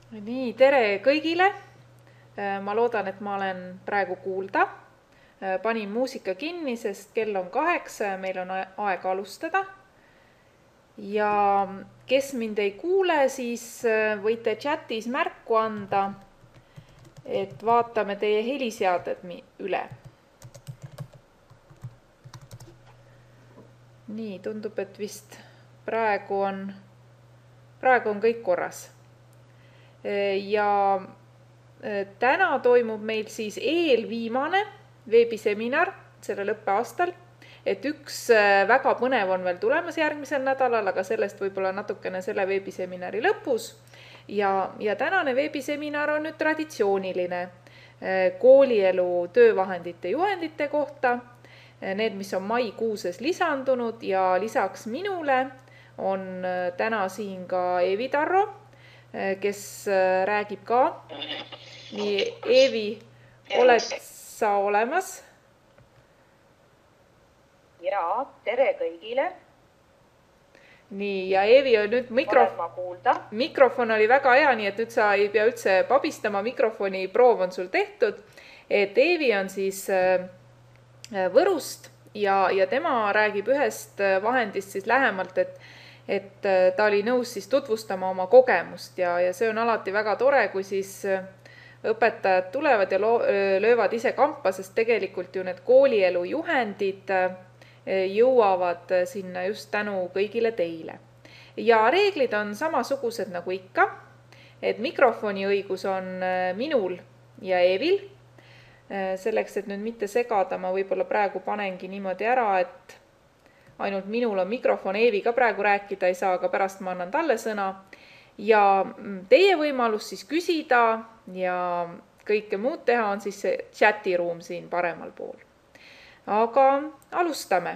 Nii, tere kõigile. Ma loodan, et ma olen praegu kuulda. Panin muusika kinni, sest kell on 8 ja meil on aega alustada. Ja kes mind ei kuule, siis võite chatis märku anda, et vaatame teie heliseadet üle. Nii, tundub, et vist praegu on kõik korras. Ja täna toimub meil siis eelviimane veebiseminar sellel õppeaastal, et üks väga põnev on veel tulemas järgmisel nädalal, aga sellest võib-olla natukene selle veebiseminari lõpus. Ja tänane veebiseminar on nüüd traditsiooniline koolielu töövahendite juhendite kohta, need, mis on maikuuses lisandunud ja lisaks minule on täna siin ka Eevi Tarro, kes räägib ka. Nii, Eevi, oled sa olemas? Jaa, tere kõigile. Nii, ja Eevi on nüüd mikrofon oli väga hea, nii et nüüd sa ei pea üldse pabistama, mikrofoni proov on sul tehtud. Et Eevi on siis Võrust ja tema räägib ühest vahendist siis lähemalt, et ta oli nõus siis tutvustama oma kogemust ja see on alati väga tore, kui siis õpetajad tulevad ja löövad ise kampa, sest tegelikult ju need koolielu juhendid jõuavad sinna just tänu kõigile teile. Ja reeglid on samasugused nagu ikka, et mikrofoni õigus on minul ja Eevil. Selleks, et nüüd mitte segada, ma võib-olla praegu panengi niimoodi ära, et ainult minul on mikrofon, Eevi ka praegu rääkida ei saa, aga pärast ma annan talle sõna. Ja teie võimalus siis küsida ja kõike muud teha on siis see chatiruum siin paremal pool. Aga alustame.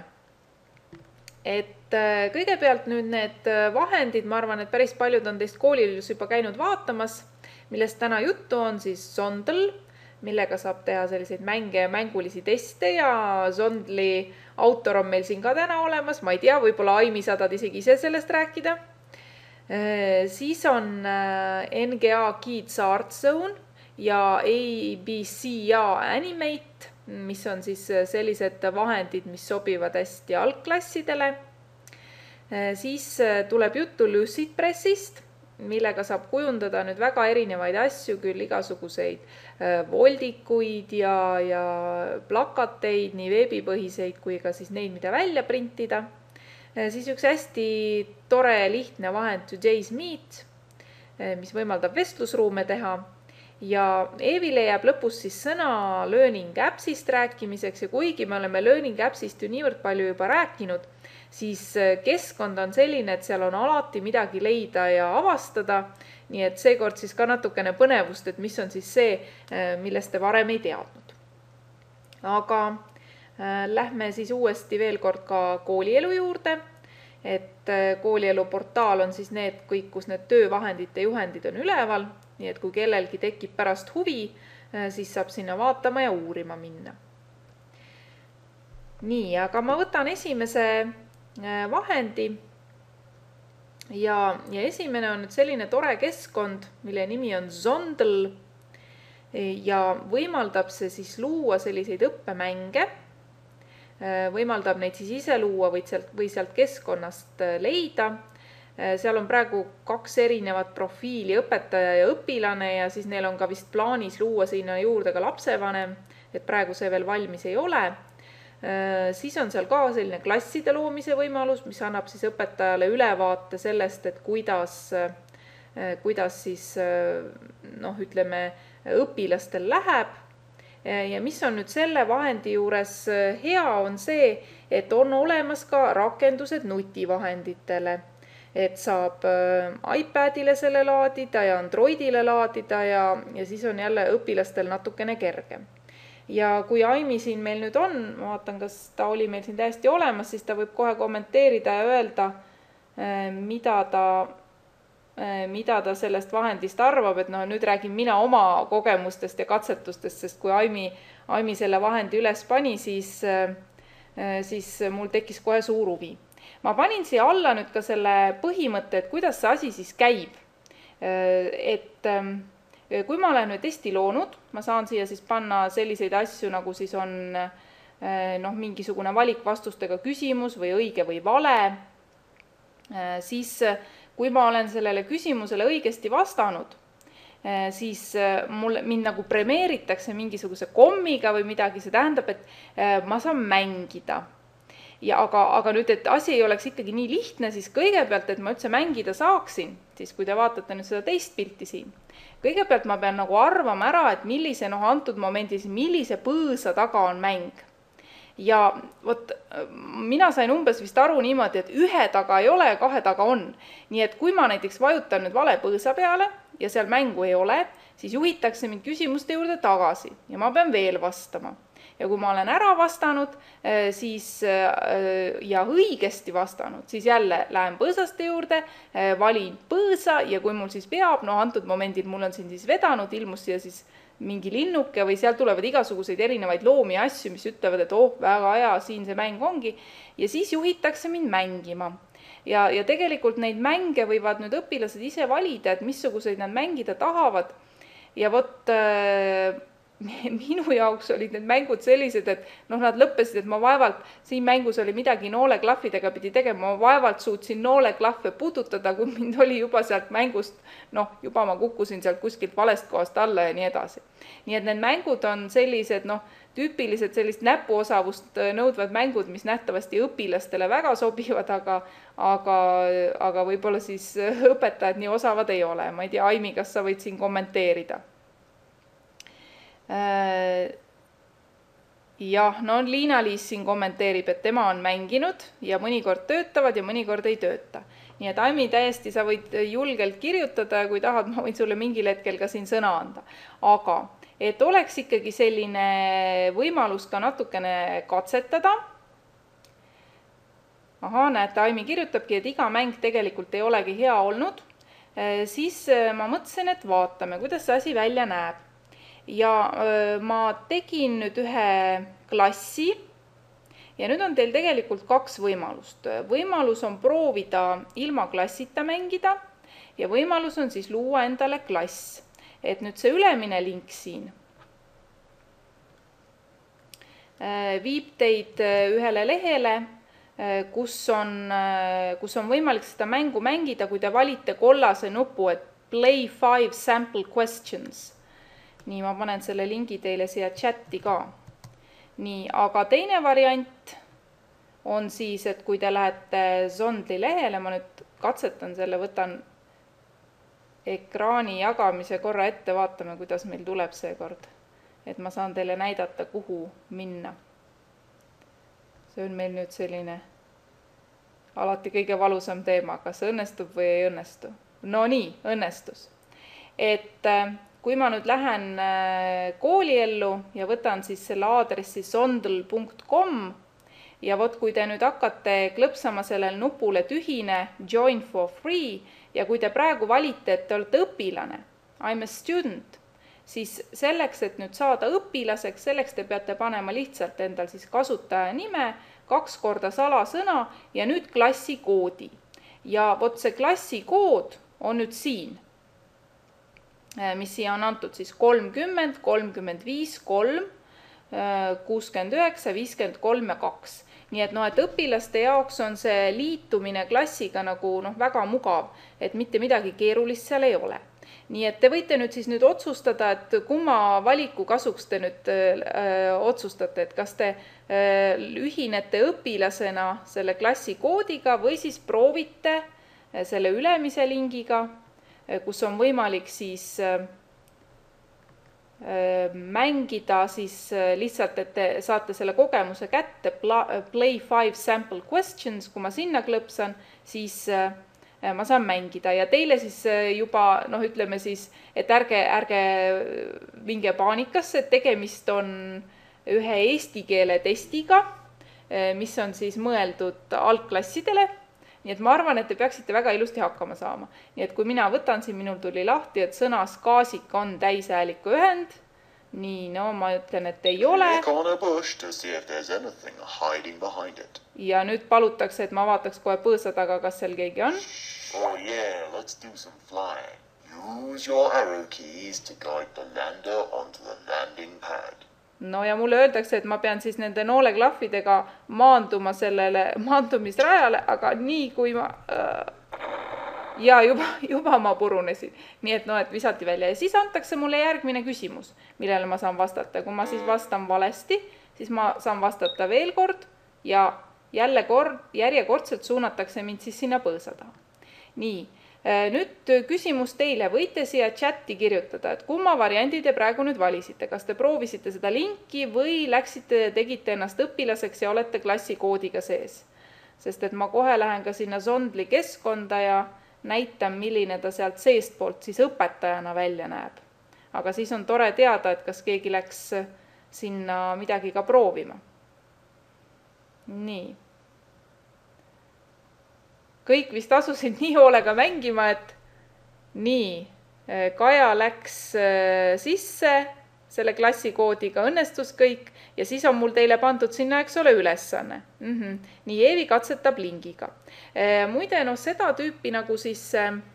Et kõigepealt nüüd need vahendid, ma arvan, et päris paljud on teist koolilus juba käinud vaatamas, millest täna juttu on siis Zondl, millega saab teha selliseid mänge ja mängulisi teste ja Zondli autor on meil siin ka täna olemas. Ma ei tea, võib-olla Aimi saadad isegi ise sellest rääkida. Siis on NGA Kids Art Zone ja ABCA Animate, mis on siis sellised vahendid, mis sobivad hästi algklassidele. Siis tuleb juttu Lucid Pressist, millega saab kujundada nüüd väga erinevaid asju, küll igasuguseid voldikuid ja plakateid, nii veebipõhiseid kui ka siis neid, mida välja printida. Siis üks hästi tore lihtne vahend Today's Meet, mis võimaldab vestlusruume teha. Ja Eevile jääb lõpus siis sõna Learning Appsist rääkimiseks ja kuigi me oleme Learning Appsist ju niivõrd palju juba rääkinud, siis keskkond on selline, et seal on alati midagi leida ja avastada, nii et seekord siis ka natukene põnevust, et mis on siis see, millest te varem ei teadnud. Aga lähme siis uuesti veel kord ka koolielu juurde, et koolielu portaal on siis need kõik, kus need töövahendite juhendid on üleval, nii et kui kellelgi tekib pärast huvi, siis saab sinna vaatama ja uurima minna. Nii, aga ma võtan esimese vahendi ja esimene on nüüd selline tore keskkond, mille nimi on Zondl ja võimaldab see siis luua selliseid õppemänge, võimaldab neid siis ise luua või sealt keskkonnast leida. Seal on praegu 2 erinevat profiili, õpetaja ja õpilane ja siis neil on ka vist plaanis luua sinna juurde ka lapsevanem, et praegu see veel valmis ei ole. Siis on seal ka selline klasside loomise võimalus, mis annab siis õpetajale ülevaate sellest, et kuidas siis ütleme õpilastel läheb. Ja mis on nüüd selle vahendi juures hea on see, et on olemas ka rakendused nutivahenditele, et saab iPadile selle laadida ja Androidile laadida ja siis on jälle õpilastel natukene kergem. Ja kui Aimi siin meil nüüd on, ma vaatan, kas ta oli meil siin täiesti olemas, siis ta võib kohe kommenteerida ja öelda, mida ta sellest vahendist arvab, et nüüd räägin mina oma kogemustest ja katsetustest, sest kui Aimi selle vahendi üles pani, siis mul tekkis kohe suur huvi. Ma panin siia alla nüüd ka selle põhimõtte, et kuidas see asi siis käib. et kui ma olen testi loonud, ma saan siia siis panna selliseid asju, nagu siis on mingisugune valikvastustega küsimus või õige või vale, siis kui ma olen sellele küsimusele õigesti vastanud, siis mind nagu premeeritakse mingisuguse kommiga või midagi, see tähendab, et ma saan mängida. Ja aga nüüd, et asi ei oleks ikkagi nii lihtne, siis kõigepealt, et ma üldse mängida saaksin, siis kui te vaatate nüüd seda teist pilti siin, kõigepealt ma pean nagu arvama ära, et millise antud momendis, millise põõsa taga on mäng. Ja vot mina sain umbes vist aru niimoodi, et ühe taga ei ole ja kahe taga on. Nii et kui ma näiteks vajutan nüüd vale põõsa peale ja seal mängu ei ole, siis juhitakse mind küsimuste juurde tagasi ja ma pean veel vastama. Ja kui ma olen ära vastanud siis, ja õigesti vastanud, siis jälle lähen põõsaste juurde, valin põõsa ja kui mul siis peab, antud momendil mul on siin siis vedanud, ilmus siia siis mingi linnuke või seal tulevad igasuguseid erinevaid loomi ja asju, mis ütlevad, et väga hea, siin see mäng ongi. Ja siis juhitakse mind mängima. Ja tegelikult neid mänge võivad nüüd õpilased ise valida, et missuguseid nad mängida tahavad. Ja vot minu jaoks olid need mängud sellised, et nad lõppesid, et ma vaevalt, siin mängus oli midagi nooleklahvidega pidi tegema, ma vaevalt suutsin nooleklahve puudutada, kui mind oli juba sealt mängust, juba ma kukkusin sealt kuskilt valest kohast alla ja nii edasi. Nii et need mängud on sellised, tüüpilised sellist näpuosavust nõudvad mängud, mis nähtavasti õpilastele väga sobivad, aga võib-olla siis õpetajad nii osavad ei ole. Ma ei tea, Aimi, kas sa võid siin kommenteerida? Jah, Liina-Liis siin kommenteerib, et tema on mänginud ja mõnikord töötavad ja mõnikord ei tööta. Nii et Aimi, täiesti sa võid julgelt kirjutada ja kui tahad, ma võin sulle mingil hetkel ka siin sõna anda. Aga et oleks ikkagi selline võimalus ka natukene katsetada. Näete, Aimi kirjutabki, et iga mäng tegelikult ei olegi hea olnud. Siis ma mõtlesin, et vaatame, kuidas see asi välja näeb. Ja ma tegin nüüd ühe klassi ja nüüd on teil tegelikult kaks võimalust. Võimalus on proovida ilma klassita mängida ja võimalus on siis luua endale klass. Et nüüd see ülemine link siin viib teid ühele lehele, kus on võimalik seda mängu mängida, kui te valite kollase nupu, et play 5 sample questions. Nii, ma panen selle lingi teile siia chatti ka. Nii, aga teine variant on siis, et kui te lähete Zondli lehele, ma nüüd katsetan selle, võtan ekraani jagamise korra ette, vaatame, kuidas meil tuleb seekord. Et ma saan teile näidata, kuhu minna. See on meil nüüd selline alati kõige valusam teema, kas õnnestub või ei õnnestu. No nii, õnnestus. Et kui ma nüüd lähen kooliellu ja võtan siis selle aadressi sondl.com ja vot kui te nüüd hakkate klõpsama sellel nupule tühine join for free ja kui te praegu valite, et te olete õpilane, I'm a student, siis selleks, et nüüd saada õpilaseks, selleks te peate panema lihtsalt endal siis kasutaja nime, 2 korda salasõna ja nüüd klassikoodi. Ja vot see klassikood on nüüd siin, mis siia on antud siis 30, 35, 3, 69, 53 ja 2. Nii et et õpilaste jaoks on see liitumine klassiga nagu väga mugav, et mitte midagi keerulist seal ei ole. Nii et te võite nüüd siis otsustada, et kumma valiku kasuks te nüüd otsustate, et kas te ühinete õpilasena selle klassikoodiga või siis proovite selle ülemise lingiga, kus on võimalik siis mängida siis lihtsalt, et te saate selle kogemuse kätte, play 5 sample questions, kui ma sinna klõpsan, siis ma saan mängida ja teile siis juba, ütleme siis, et ärge minge paanikasse, et tegemist on ühe eesti keele testiga, mis on siis mõeldud algklassidele. Nii et ma arvan, et te peaksite väga ilusti hakkama saama. Nii et kui mina võtan siin, minul tuli lahti, et sõnas kaasik on täishääliku ühend. Nii, ma ütlen, et ei ole. Ja nüüd palutakse, et ma vaataks kohe põõsa taga, kas seal keegi on. Oh yeah, let's do some flying. Use your arrow keys to guide the lander onto the landing pad. No ja mulle öeldakse, et ma pean siis nende nooleklahvidega maanduma sellele maandumisrajale, aga nii kui ma... Ja juba ma purunesin. Nii et et visati välja. Ja siis antakse mulle järgmine küsimus, millele ma saan vastata. Kui ma siis vastan valesti, siis ma saan vastata veel kord ja järjekordselt suunatakse mind siis sinna põõsa taha. Nii. Nüüd küsimus teile, võite siia chatti kirjutada, et kumma variandi te praegu nüüd valisite, kas te proovisite seda linki või läksite ja tegite ennast õpilaseks ja olete klassikoodiga sees. Sest et ma kohe lähen ka sinna Zondli keskkonda ja näitan, milline ta sealt seestpoolt siis õpetajana välja näeb. Aga siis on tore teada, et kas keegi läks sinna midagi ka proovima. Nii. Kõik vist asusid nii hoolega mängima, et nii, Kaja läks sisse, selle klassikoodiga õnnestus kõik ja siis on mul teile pandud sinna, eks ole, ülesanne. Nii, Eevi katsetab lingiga. Muide, seda tüüpi nagu siis,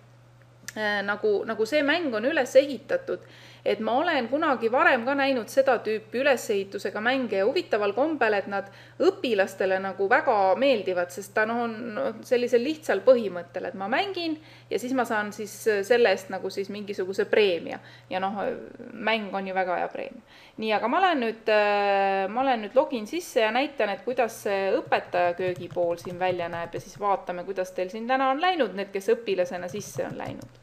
nagu see mäng on üles ehitatud, et ma olen kunagi varem ka näinud seda tüüpi ülesehitusega mänge ja huvitaval kombel, et nad õpilastele nagu väga meeldivad, sest ta on sellisel lihtsal põhimõttel, et ma mängin ja siis ma saan siis selle eest nagu siis mingisuguse preemia. Ja mäng on ju väga hea preemia. Nii, aga ma olen nüüd login sisse ja näitan, et kuidas see õpetaja köögi pool siin välja näeb ja siis vaatame, kuidas teil siin täna on läinud, need, kes õpilasena sisse on läinud.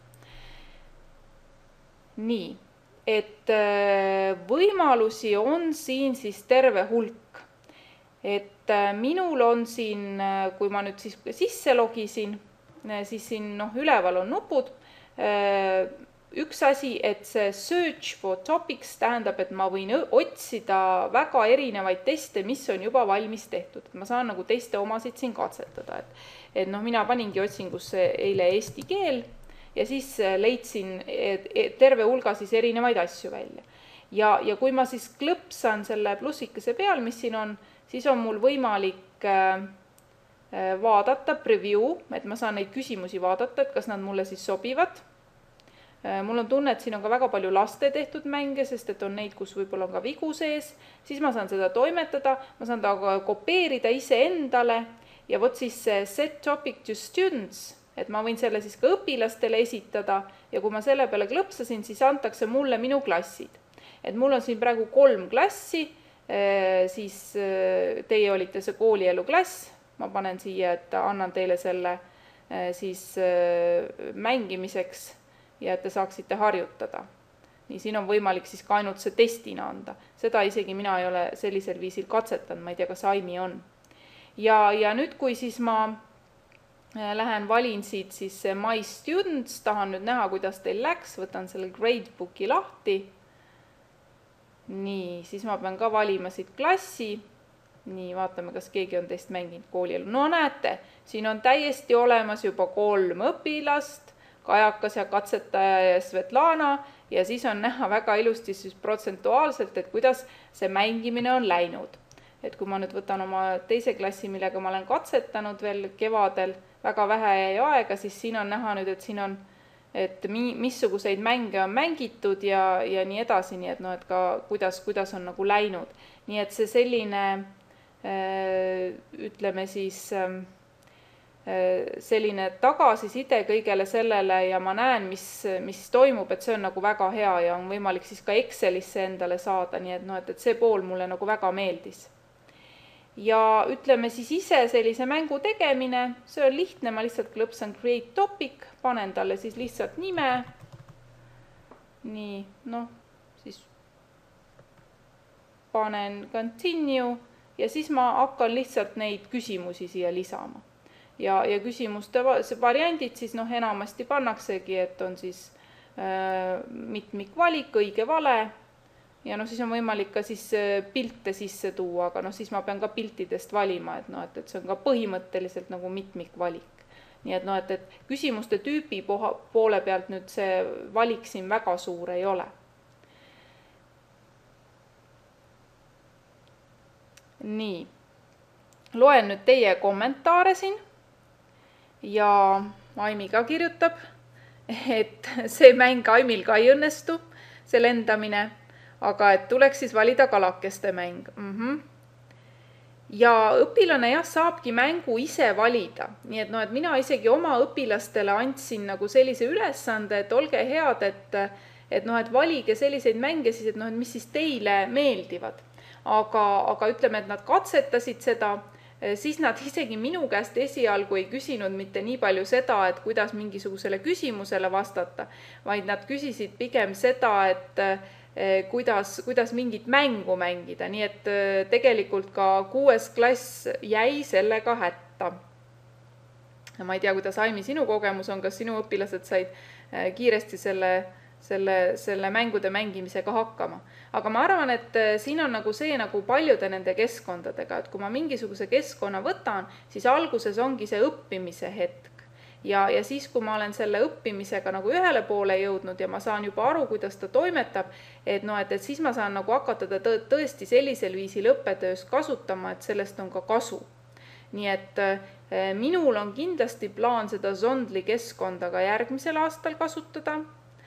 Nii. Et võimalusi on siin siis terve hulk. Et minul on siin, kui ma nüüd siis sisse logisin, siis siin üleval on nupud. Üks asi, et see search for topics tähendab, et ma võin otsida väga erinevaid teste, mis on juba valmis tehtud. Ma saan nagu teste omasid siin katsetada. Et mina paningi otsingusse eile eesti keel, ja siis leidsin terve hulga siis erinevaid asju välja. Ja kui ma siis klõpsan selle plussikese peal, mis siin on, siis on mul võimalik vaadata preview, et ma saan neid küsimusi vaadata, et kas nad mulle siis sobivad. Mul on tunne, et siin on ka väga palju laste tehtud mänge, sest et on neid, kus võib-olla on ka vigu sees. Siis ma saan seda toimetada, ma saan ta kopeerida ise endale ja võt siis set topic to students, et ma võin selle siis ka õpilastele esitada ja kui ma selle peale klõpsasin, siis antakse mulle minu klassid. Et mul on siin praegu 3 klassi, siis teie olite see koolielu klass, ma panen siia, et annan teile selle siis mängimiseks ja et te saaksite harjutada. Nii, siin on võimalik siis ka ainult see testina anda. Seda isegi mina ei ole sellisel viisil katsetanud, ma ei tea, kas Aimi on. Ja nüüd, kui siis ma lähen valin siit siis My Students, tahan nüüd näha, kuidas teil läks, võtan selle gradebooki lahti. Nii, siis ma pean ka valima siit klassi. Nii, vaatame, kas keegi on teist mänginud koolielu. No näete, siin on täiesti olemas juba 3 õpilast, Kajakas ja Katsetaja ja Svetlana ja siis on näha väga ilusti siis protsentuaalselt, et kuidas see mängimine on läinud. Et kui ma nüüd võtan oma teise klassi, millega ma olen katsetanud veel kevadel, väga vähe jäi aega, siis siin on näha nüüd, et siin on, et missuguseid mänge on mängitud ja nii edasi, nii et et ka kuidas on nagu läinud. Nii et see selline, ütleme siis, selline tagasiside kõigele sellele ja ma näen, mis toimub, et see on nagu väga hea ja on võimalik siis ka Excelisse endale saada, nii et see pool mulle nagu väga meeldis. Ja ütleme siis ise sellise mängu tegemine, see on lihtne, ma lihtsalt klõpsan create topic, panen talle siis lihtsalt nime. Nii, siis panen continue ja siis ma hakkan lihtsalt neid küsimusi siia lisama. Ja küsimuste variandid siis enamasti pannaksegi, et on siis mitmikvalik, õige vale. Ja siis on võimalik ka siis pilte sisse tuua, aga siis ma pean ka piltidest valima, et see on ka põhimõtteliselt nagu mitmikvalik. Nii et küsimuste tüüpi poole pealt nüüd see valik siin väga suur ei ole. Nii, loen nüüd teie kommentaare siin ja Aimi ka kirjutab et see mäng Aimil ka ei õnnestu, see lendamine, aga et tuleks siis valida kalakeste mäng. Ja õpilane jah, saabki mängu ise valida. Nii et, et mina isegi oma õpilastele andsin nagu sellise ülesande, et olge head, et valige selliseid mänge siis, et mis siis teile meeldivad. Aga ütleme, et nad katsetasid seda, siis nad isegi minu käest esialgu ei küsinud mitte nii palju seda, et kuidas mingisugusele küsimusele vastata, vaid nad küsisid pigem seda, et kuidas mingit mängu mängida, nii et tegelikult ka 6. klass jäi sellega hätta. Ma ei tea, kuidas Aimi sinu kogemus on, kas sinu õpilased said kiiresti selle mängude mängimisega hakkama. Aga ma arvan, et siin on nagu see nagu paljude nende keskkondadega, et kui ma mingisuguse keskkonna võtan, siis alguses ongi see õppimise hetk. Ja siis, kui ma olen selle õppimisega nagu ühele poole jõudnud ja ma saan juba aru, kuidas ta toimetab, et siis ma saan nagu hakata ta tõesti sellisel viisil õppetöös kasutama, et sellest on ka kasu. Nii et minul on kindlasti plaan seda Zondli keskkonda ka järgmisel aastal kasutada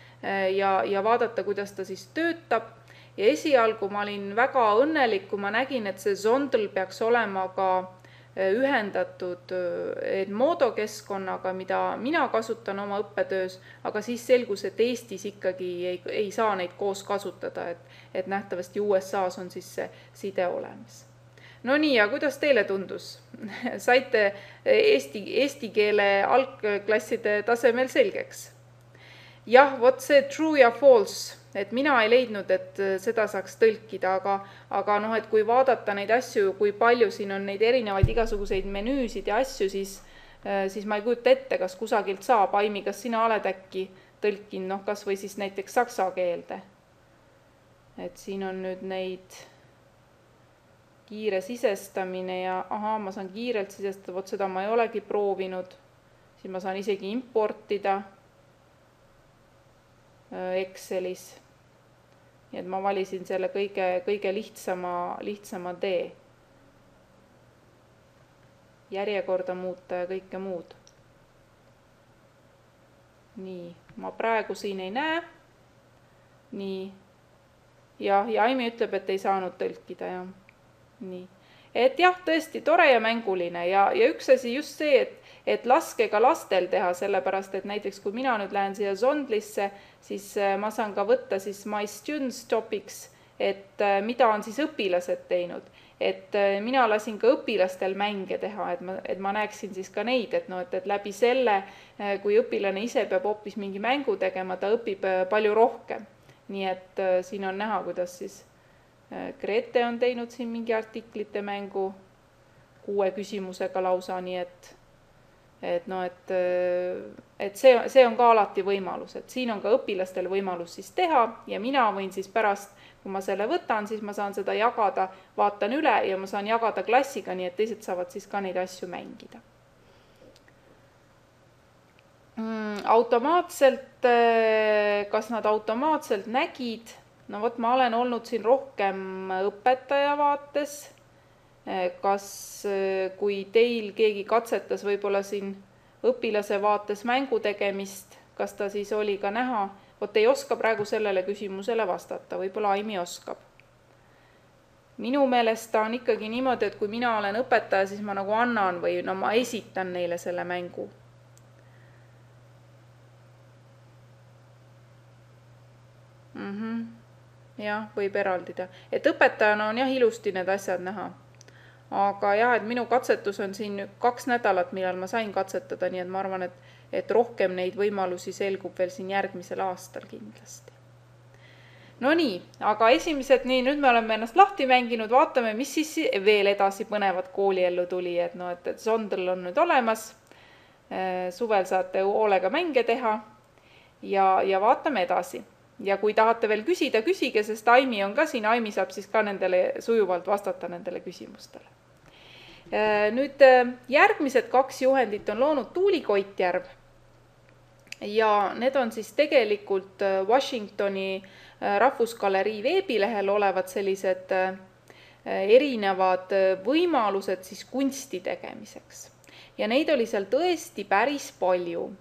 ja vaadata, kuidas ta siis töötab. Ja esialgu ma olin väga õnnelik, kui ma nägin, et see Zondl peaks olema ka ühendatud Edmodo keskkonnaga, mida mina kasutan oma õppetöös, aga siis selgus, et Eestis ikkagi ei saa neid koos kasutada, et nähtavasti USA-s on siis see side olemas. No nii, ja kuidas teile tundus? Saite eesti keele algklasside tasemel selgeks? Jah, vot see true ja false, et mina ei leidnud, et seda saaks tõlkida, aga et kui vaadata neid asju, kui palju siin on neid erinevaid igasuguseid menüüsid ja asju, siis ma ei kujuta ette, kas kusagilt saab. Aimi, kas sina oled äkki tõlkinud, kas või siis näiteks saksa keelde? Et siin on nüüd neid kiire sisestamine ja ma saan kiirelt sisestada, vot seda ma ei olegi proovinud. Siis ma saan isegi importida Excelis. Nii et ma valisin selle kõige lihtsama tee. Järjekorda muuta ja kõike muud. Nii, ma praegu siin ei näe. Nii. Ja Aimi ütleb, et ei saanud tõlkida. Ja. Nii. Et jah, tõesti tore ja mänguline ja üks asi just see, et laske ka lastel teha, sellepärast, et näiteks kui mina nüüd lähen siia Zondlisse, siis ma saan ka võtta siis my students topics, et mida on siis õpilased teinud. Et mina lasin ka õpilastel mänge teha, et ma näeksin siis ka neid, et läbi selle, kui õpilane ise peab hoopis mingi mängu tegema, ta õpib palju rohkem. Nii et siin on näha, kuidas siis Grete on teinud siin mingi artiklite mängu 6 küsimusega lausa, nii et see on ka alati võimalus, et siin on ka õpilastel võimalus siis teha ja mina võin siis pärast, kui ma selle võtan, siis ma saan seda jagada, vaatan üle ja ma saan jagada klassiga, nii et teised saavad siis ka neid asju mängida. Automaatselt, kas nad automaatselt nägid? No vot, ma olen olnud siin rohkem õpetaja vaates. Kas kui teil keegi katsetas võib-olla siin õpilase vaates mängu tegemist, kas ta siis oli ka näha? Vot ei oska praegu sellele küsimusele vastata, võib-olla Aimi oskab. Minu meelest ta on ikkagi niimoodi, et kui mina olen õpetaja, siis ma nagu annan või ma esitan neile selle mängu. Jah, võib eraldida. Et õpetajana on jah ilusti need asjad näha. Aga jah, et minu katsetus on siin 2 nädalat, millal ma sain katsetada, nii et ma arvan, et rohkem neid võimalusi selgub veel siin järgmisel aastal kindlasti. No nii, aga esimesed, nüüd me oleme ennast lahti mänginud, vaatame, mis siis veel edasi põnevat kooliellu tuli, et Zondl on nüüd olemas, suvel saate hoolega mänge teha ja vaatame edasi. Ja kui tahate veel küsida, küsige, sest Aimi on ka siin, Aimi saab siis ka nendele sujuvalt vastata nendele küsimustele. Nüüd järgmised 2 juhendit on loonud Tuuli Koitjärv ja need on siis tegelikult Washingtoni Rahvusgalerii veebilehel olevad sellised erinevad võimalused siis kunsti tegemiseks. Ja neid oli seal tõesti päris palju.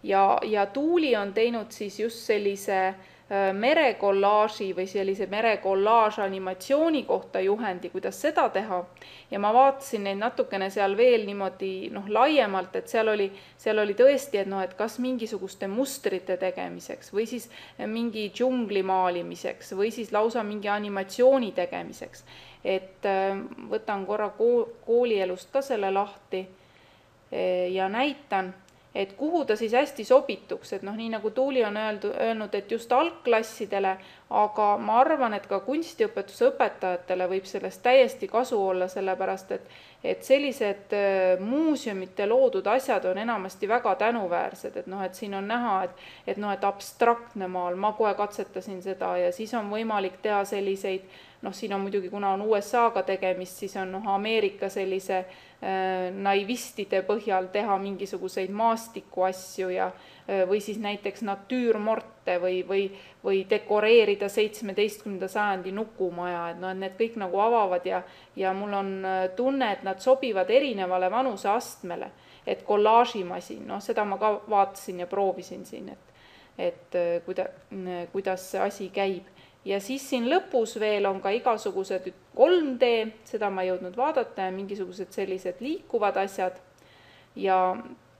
ja Tuuli on teinud siis just sellise merekollaaži või sellise merekollaaž animatsiooni kohta juhendi, kuidas seda teha. Ja ma vaatasin neid natukene seal veel niimoodi laiemalt, et seal oli tõesti, et kas mingisuguste mustrite tegemiseks või siis mingi džungli maalimiseks või siis lausa mingi animatsiooni tegemiseks. Et võtan korra koolielust ka selle lahti ja näitan, et kuhu ta siis hästi sobituks, et nii nagu Tuuli on öelnud, et just algklassidele, aga ma arvan, et ka kunstiõpetuse õpetajatele võib sellest täiesti kasu olla, sellepärast et sellised muuseumite loodud asjad on enamasti väga tänuväärsed, et siin on näha, et abstraktne maal, ma kohe katsetasin seda ja siis on võimalik teha selliseid, siin on muidugi, kuna on USA-ga tegemist, siis on Ameerika sellise naivistide põhjal teha mingisuguseid maastiku asju või siis näiteks natüürmorte või dekoreerida 17. sajandi nukumaja, et need kõik nagu avavad ja mul on tunne, et nad sobivad erinevale vanuseastmele, et kollaažimasin, seda ma ka vaatasin ja proovisin siin, et kuidas see asi käib. Ja siis siin lõpus veel on ka igasugused 3D, seda ma ei jõudnud vaadata, ja mingisugused sellised liikuvad asjad ja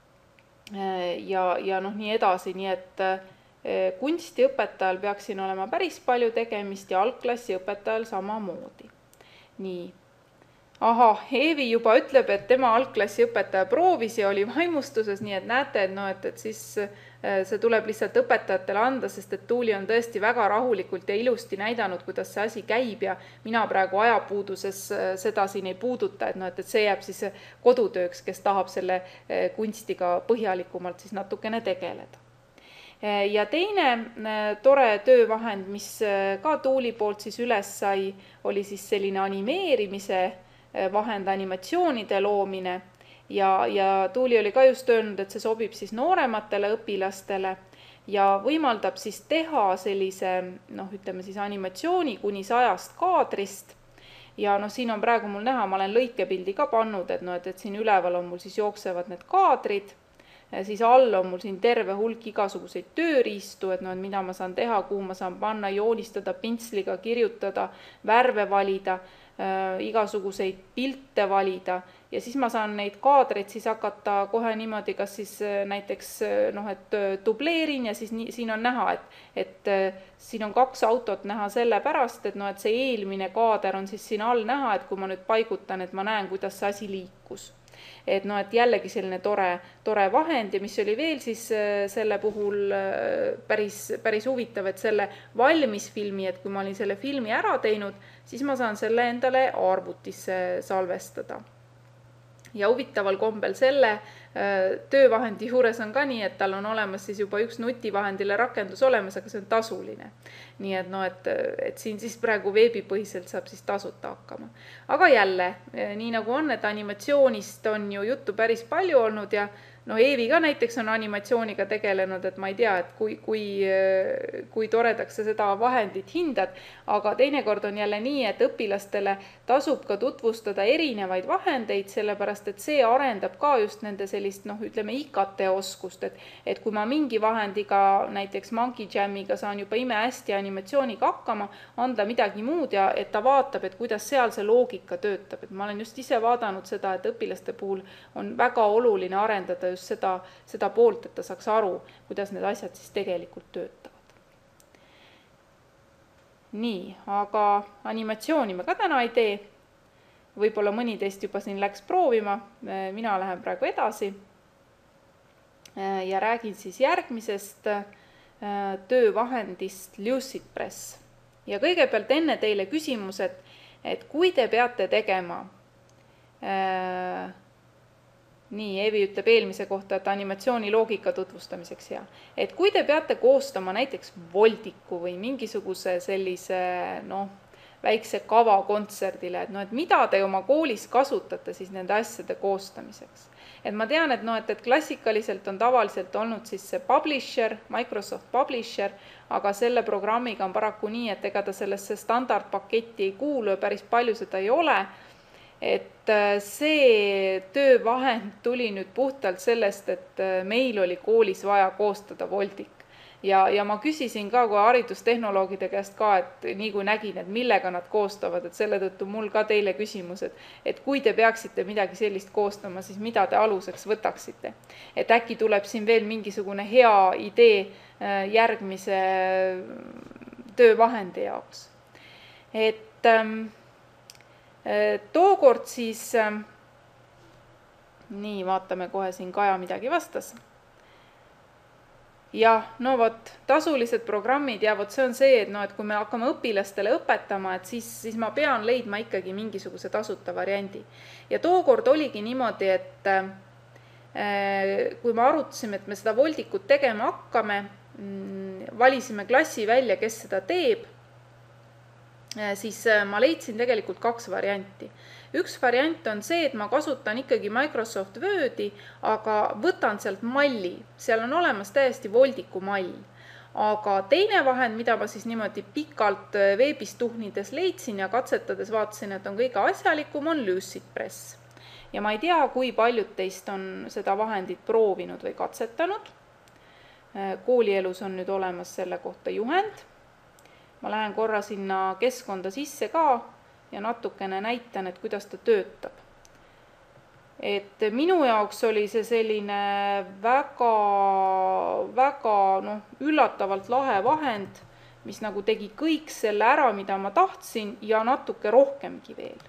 nii edasi, nii et kunstiõpetajal peaks siin olema päris palju tegemist ja algklassi õpetajal samamoodi. Nii. Ahah, Eevi juba ütleb, et tema algklassi õpetaja proovis ja oli vaimustuses, nii et näete, et siis see tuleb lihtsalt õpetajatele anda, sest et Tuuli on tõesti väga rahulikult ja ilusti näidanud, kuidas see asi käib ja mina praegu ajapuuduses seda siin ei puuduta, et see jääb siis kodutööks, kes tahab selle kunstiga põhjalikumalt siis natukene tegeleda. Ja teine tore töövahend, mis ka Tuuli poolt siis üles sai, oli siis selline animeerimise vahend, animatsioonide loomine ja Tuuli oli ka just öelnud, et see sobib siis noorematele õpilastele ja võimaldab siis teha sellise, ütleme siis animatsiooni kuni 100 kaadrist ja siin on praegu mul näha, ma olen lõikepildi ka pannud, et siin üleval on mul siis jooksevad need kaadrid, siis all on mul siin terve hulk igasuguseid tööriistu, et mida ma saan teha, kuhu ma saan panna, joonistada, pintsliga kirjutada, värve valida, igasuguseid pilte valida ja siis ma saan neid kaadreid siis hakata kohe niimoodi, kas siis näiteks, et dubleerin ja siis siin on näha, et siin on 2 autot näha selle pärast, et see eelmine kaader on siis siin all näha, et kui ma nüüd paigutan, et ma näen, kuidas see asi liikus. Et jällegi selline tore vahend ja mis oli veel siis selle puhul päris huvitav, et selle valmis filmi, et kui ma olin selle filmi ära teinud, siis ma saan selle endale arvutisse salvestada. Ja huvitaval kombel selle töövahendi juures on ka nii, et tal on olemas siis juba üks nutivahendile rakendus olemas, aga see on tasuline. Nii et siin siis praegu veebipõhiselt saab siis tasuta hakkama. Aga jälle, nii nagu on, et animatsioonist on ju juttu päris palju olnud ja Eevi ka näiteks on animatsiooniga tegelenud, et ma ei tea, et kui toredaks sa seda vahendit hindad, aga teinekord on jälle nii, et õpilastele tasub ka tutvustada erinevaid vahendeid, sellepärast et see arendab ka just nende sellist, ütleme IKT-oskust, et kui ma mingi vahendiga, näiteks Monkey Jamiga saan juba imehästi animatsiooniga hakkama, anda midagi muud ja et ta vaatab, et kuidas seal see loogika töötab. Et ma olen just ise vaadanud seda, et õpilaste puhul on väga oluline arendada just seda poolt, et ta saaks aru, kuidas need asjad siis tegelikult töötavad. Nii, aga animatsiooni ma ka täna ei tee. Võib-olla mõni teist juba siin läks proovima, mina lähen praegu edasi ja räägin siis järgmisest töövahendist Lucidpress. Ja kõigepealt enne teile küsimus, et kui te peate tegema nii, Eevi ütleb eelmise kohta, et animatsiooni loogika tutvustamiseks hea. Et kui te peate koostama näiteks voldiku või mingisuguse sellise, väikse kava kontserdile, et mida te oma koolis kasutate siis nende asjade koostamiseks. Et ma tean, et klassikaliselt on tavaliselt olnud siis see Publisher, Microsoft Publisher, aga selle programmiga on paraku nii, et ega ta sellesse standardpaketti ei kuulu ja päris palju seda ei ole. et see töövahend tuli nüüd puhtalt sellest, et meil oli koolis vaja koostada voldik. Ja ma küsisin ka kui haridustehnoloogide käest ka, et nii kui nägin, et millega nad koostavad, et selle tõttu mul ka teile küsimus, et kui te peaksite midagi sellist koostama, siis mida te aluseks võtaksite? Et äkki tuleb siin veel mingisugune hea idee järgmise töövahendi jaoks. Et tookord siis, nii, vaatame kohe siin Kaja midagi vastas. Jah, no vot, tasulised programmid ja vot see on see, et, et kui me hakkame õpilastele õpetama, et siis ma pean leidma ikkagi mingisuguse tasuta variandi. Ja tookord oligi niimoodi, et kui me arutasime, et me seda voldikut tegema hakkame, valisime klassi välja, kes seda teeb, siis ma leidsin tegelikult 2 varianti. Üks variant on see, et ma kasutan ikkagi Microsoft Wordi, aga võtan sealt malli. Seal on olemas täiesti voldiku mall. Aga teine vahend, mida ma siis niimoodi pikalt veebist tuhnides leidsin ja katsetades vaatasin, et on kõige asjalikum, on LucidPress. Ja ma ei tea, kui paljud teist on seda vahendit proovinud või katsetanud. Koolielus on nüüd olemas selle kohta juhend. Ma lähen korra sinna keskkonda sisse ka ja natukene näitan, et kuidas ta töötab. Et minu jaoks oli see selline väga üllatavalt lahe vahend, mis nagu tegi kõik selle ära, mida ma tahtsin ja natuke rohkemgi veel.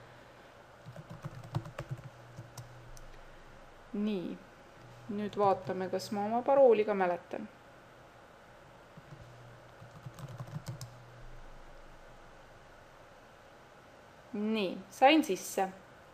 Nii, nüüd vaatame, kas ma oma parooli ka mäletan. Nii, sain sisse.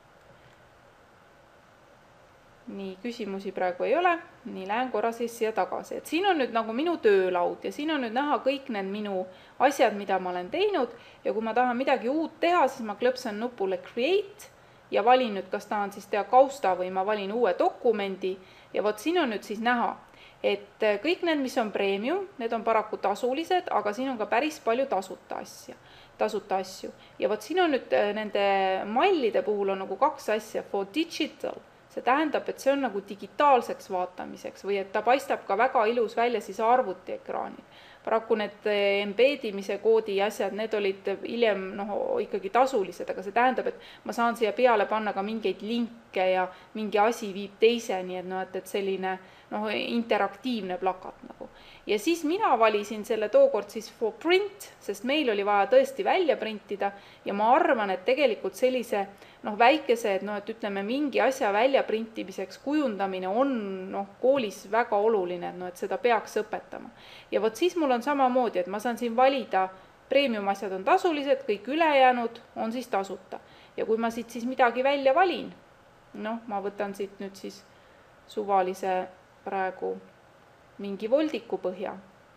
Nii, küsimusi praegu ei ole. Nii, lähen korra siis siia tagasi. Et siin on nüüd nagu minu töölaud ja siin on nüüd näha kõik need minu asjad, mida ma olen teinud. Ja kui ma tahan midagi uut teha, siis ma klõpsan nupule Create ja valin nüüd, kas tahan siis teha kausta või ma valin uue dokumendi. Ja vot siin on nüüd siis näha, et kõik need, mis on premium, need on paraku tasulised, aga siin on ka päris palju tasuta asju. Ja vot siin on nüüd nende mallide puhul on nagu 2 asja. For digital, see tähendab, et see on nagu digitaalseks vaatamiseks või et ta paistab ka väga ilus välja siis arvutiekraanil. Paraku need embedimise koodi asjad, need olid hiljem ikkagi tasulised, aga see tähendab, et ma saan siia peale panna ka mingeid linke ja mingi asi viib teiseni, et selline interaktiivne plakat nagu. Ja siis mina valisin selle tookord siis for print, sest meil oli vaja tõesti välja printida ja ma arvan, et tegelikult sellise väikese, et ütleme mingi asja välja printimiseks kujundamine on koolis väga oluline, et seda peaks õpetama. Ja vot siis mul on samamoodi, et ma saan siin valida, premium asjad on tasulised, kõik ülejäänud on siis tasuta. Ja kui ma siit siis midagi välja valin, ma võtan siit nüüd siis suvalise praegu mingi voldiku põhja,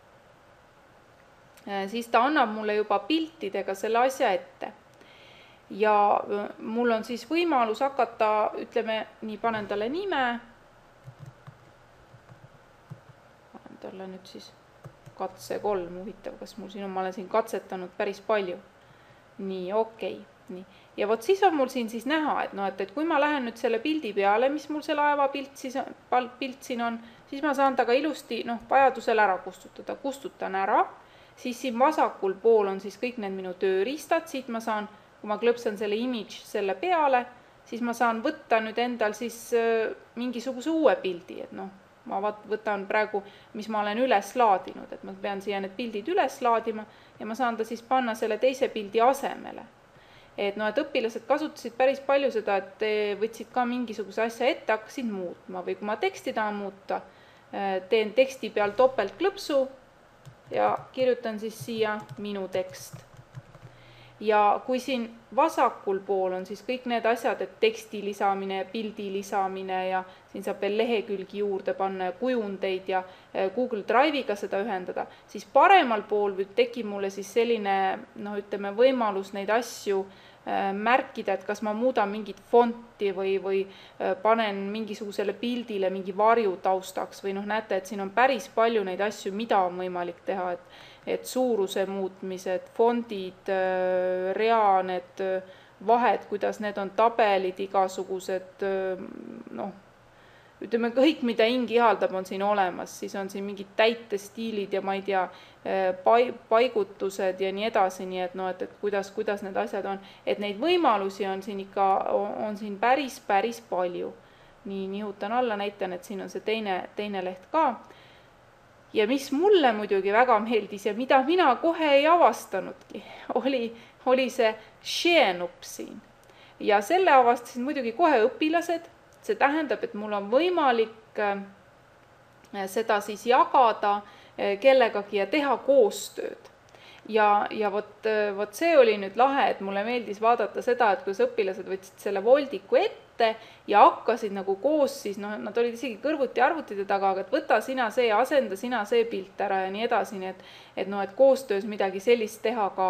siis ta annab mulle juba piltidega selle asja ette. Ja mul on siis võimalus hakata, ütleme, nii panen talle nime, panen talle nüüd siis katse 3, huvitav, kas mul siin on, ma olen siin katsetanud päris palju. Nii, okei. Nii. Ja vot siis on mul siin siis näha, et kui ma lähen nüüd selle pildi peale, mis mul see laevapilt siin on, siis ma saan ta ka ilusti vajadusel ära kustutada. Kustutan ära, siis siin vasakul pool on siis kõik need minu tööriistad, siit ma saan, kui ma klõpsan selle image selle peale, siis ma saan võtta nüüd endal siis mingisuguse uue pildi, et ma võtan praegu, mis ma olen üles laadinud, et ma pean siia need pildid üles laadima ja ma saan ta siis panna selle teise pildi asemele. Et õpilased kasutasid päris palju seda, et võtsid ka mingisuguse asja ette, hakkasid muutma või kui ma teksti tahan muuta, teen teksti peal topeltklõpsu ja kirjutan siis siia minu tekst. Ja kui siin vasakul pool on siis kõik need asjad, et teksti lisamine ja pildi lisamine ja siin saab veel lehekülgi juurde panna ja kujundeid ja Google Drive'iga seda ühendada, siis paremal pool tekib mulle siis selline, ütleme, võimalus neid asju märkida, et kas ma muudan mingit fonti või panen mingisugusele pildile mingi varju taustaks või näete, et siin on päris palju neid asju, mida on võimalik teha, et suuruse muutmised, fondid, rea, need vahed, kuidas need on tabelid, igasugused ütleme, kõik, mida hing ihaldab, on siin olemas, siis on siin mingid täitestiilid ja ma ei tea, paigutused ja nii edasi, nii et et kuidas need asjad on, et neid võimalusi on siin ikka, on siin päris palju. Nii nihutan alla, näitan, et siin on see teine leht ka. Ja mis mulle muidugi väga meeldis ja mida mina kohe ei avastanudki, oli see share-nupp siin. Ja selle avastasid muidugi kohe õpilased, see tähendab, et mul on võimalik seda siis jagada kellegagi ja teha koostööd. Ja vot see oli nüüd lahe, et mulle meeldis vaadata seda, et kuidas õpilased võtsid selle voldiku ette ja hakkasid nagu koos siis, nad olid isegi kõrvuti arvutite taga, aga et võta sina see, asenda sina see pilt ära ja nii edasi, nii et koostöös midagi sellist teha ka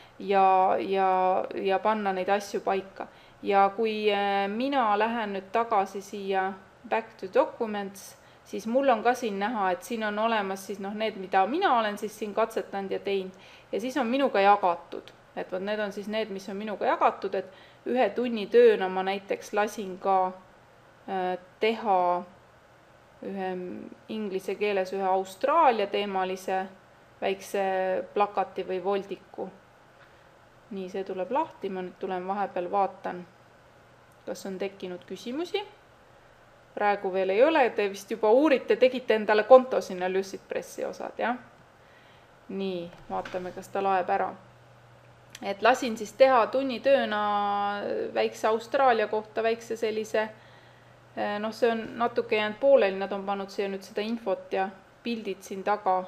ja panna neid asju paika. Ja kui mina lähen nüüd tagasi siia back to documents, siis mul on ka siin näha, et siin on olemas siis need, mida mina olen siis siin katsetanud ja teinud ja siis on minuga jagatud. Et need on siis need, mis on minuga jagatud, et 1 tunni tööna ma näiteks lasin ka teha ühe inglise keeles ühe Austraalia teemalise väikse plakati või voldiku. Nii, see tuleb lahti, ma nüüd tulen vahepeal vaatan, kas on tekkinud küsimusi. Praegu veel ei ole, te vist juba uurite, tegite endale konto sinna Lucid Pressi osad, jah? Nii, vaatame, kas ta laeb ära. Et lasin siis teha tunnitööna väikse Austraalia kohta, väikse sellise, see on natuke jäänud pooleli, nad on pannud siia nüüd seda infot ja pildid siin taga.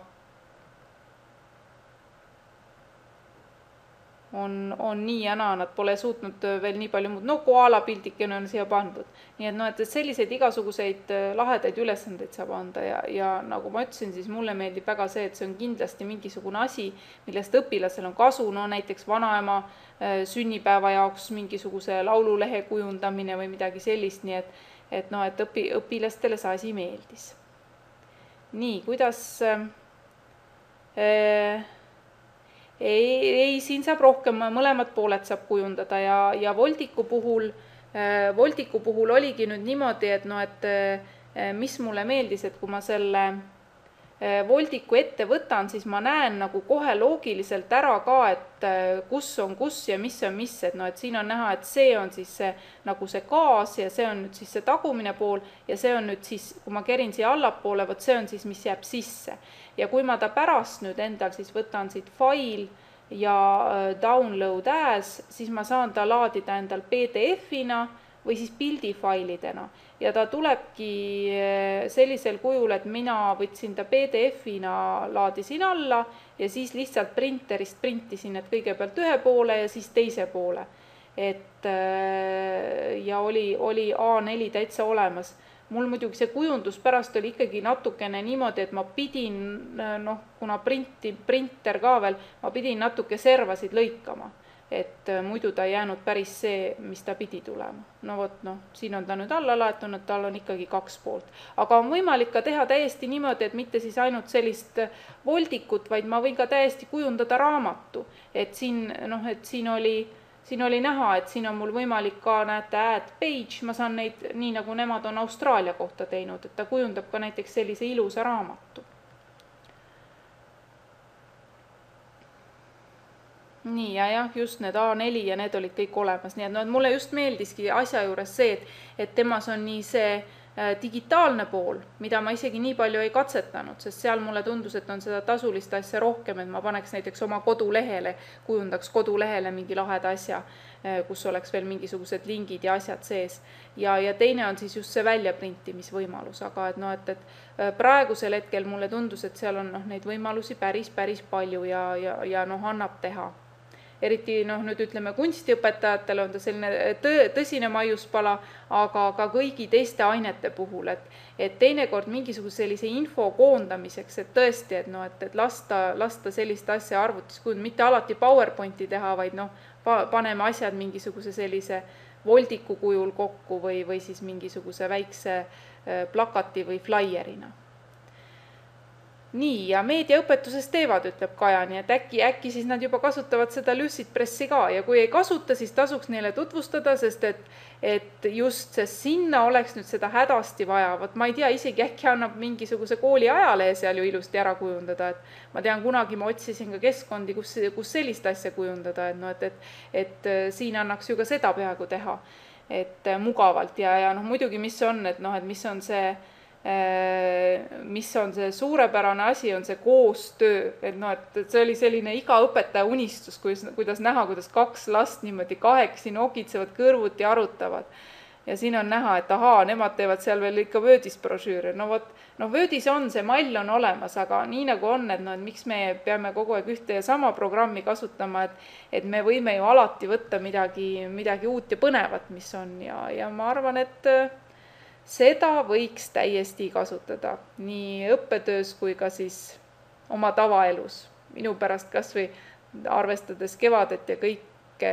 On nii ja naa, nad pole suutnud veel nii palju muud, koala pildikene on siia pandud. Nii et selliseid igasuguseid lahedaid ülesandeid saab anda ja nagu ma ütlesin, siis mulle meeldib väga see, et see on kindlasti mingisugune asi, millest õpilasel on kasu, näiteks vanaema sünnipäeva jaoks mingisuguse laululehe kujundamine või midagi sellist, nii et õpilastele see asi meeldis. Nii, kuidas... Ei, siin saab rohkem, mõlemad pooled saab kujundada ja voldiku puhul oligi nüüd niimoodi, et mis mulle meeldis, et kui ma selle voldiku ette võtan, siis ma näen nagu kohe loogiliselt ära ka, et kus on kus ja mis on mis, et siin on näha, et see on siis see, nagu see gaas ja see on nüüd siis see tagumine pool ja see on nüüd siis, kui ma kerin siia allapoole, vot see on siis, mis jääb sisse. Ja kui ma ta pärast nüüd endal siis võtan siit file ja download as, siis ma saan ta laadida endal PDF-ina või siis pildifailidena. Ja ta tulebki sellisel kujul, et mina võtsin ta PDF-ina, laadisin alla ja siis lihtsalt printerist printisin, et kõigepealt ühe poole ja siis teise poole. Ja oli A4 täitsa olemas. Mul muidugi see kujundus pärast oli ikkagi natukene niimoodi, et ma pidin, kuna printer ka veel, ma pidin natuke servasid lõikama, et muidu ta ei jäänud päris see, mis ta pidi tulema. Siin on ta nüüd alla laetunud, tal on ikkagi 2 poolt. Aga on võimalik ka teha täiesti niimoodi, et mitte siis ainult sellist voldikut, vaid ma võin ka täiesti kujundada raamatu. Et siin oli näha, et siin on mul võimalik ka, näete, add page, ma saan neid, nii nagu nemad on Austraalia kohta teinud, et ta kujundab ka näiteks sellise ilusa raamatu. Nii, ja just need A4 ja need olid kõik olemas, nii et mulle just meeldiski asja juures see, et temas on nii see digitaalne pool, mida ma isegi nii palju ei katsetanud, sest seal mulle tundus, et on seda tasulist asja rohkem, et ma paneks näiteks oma kodulehele, kujundaks kodulehele mingi laheda asja, kus oleks veel mingisugused lingid ja asjad sees. Ja teine on siis just see väljaprintimisvõimalus, aga et praegusel hetkel mulle tundus, et seal on neid võimalusi päris palju ja annab teha. Eriti nüüd ütleme kunstiõpetajatele on ta selline tõsine maiuspala, aga ka kõigi teiste ainete puhul, et teinekord mingisuguse sellise info koondamiseks, et tõesti, et lasta sellist asja arvutis kujund, mitte alati PowerPointi teha, vaid paneme asjad mingisuguse sellise voldiku kujul kokku või siis mingisuguse väikse plakati või flyerina. nii, ja meediaõpetuses teevad, ütleb Kaja, nii et äkki siis nad juba kasutavad seda Lucid Pressi ka ja kui ei kasuta, siis tasuks neile tutvustada, sest et just sest sinna oleks nüüd seda hädasti vaja. Vot ma ei tea, isegi äkki annab mingisuguse kooli ajalehe seal ju ilusti ära kujundada, et ma tean, kunagi ma otsisin ka keskkondi, kus sellist asja kujundada, et siin annaks ju ka seda peaaegu teha, et mugavalt ja muidugi, mis on see suurepärane asi, on see koostöö, et see oli selline iga õpetaja unistus, kuidas näha, kuidas 2 last niimoodi kahekesi nokitsevad kõrvuti ja arutavad. Ja siin on näha, et ahaa, nemad teevad seal veel ikka Wordis brošüüri. Wordis on, see mall on olemas, aga nii nagu on, et miks me peame kogu aeg ühte ja sama programmi kasutama, et me võime ju alati võtta midagi uut ja põnevat, mis on ja ma arvan, et seda võiks täiesti kasutada nii õppetöös kui ka siis oma tavaelus. Minu pärast kas või arvestades kevadet ja kõike,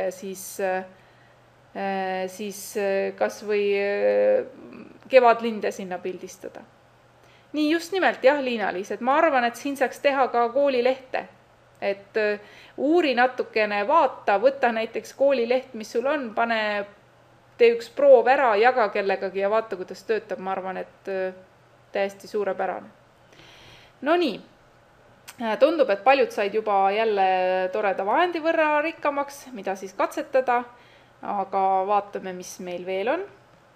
siis kas või kevadlinde sinna pildistada. Nii just nimelt, jah, Liina-Liis, et ma arvan, et siin saaks teha ka koolilehte. Et uuri natukene, vaata, võta näiteks koolileht, mis sul on, tee üks proov ära, jaga kellegagi ja vaata, kuidas töötab, ma arvan, et täiesti suurepärane. No nii, tundub, et paljud said juba jälle toreda vahendi võrra rikkamaks, mida siis katsetada, aga vaatame, mis meil veel on.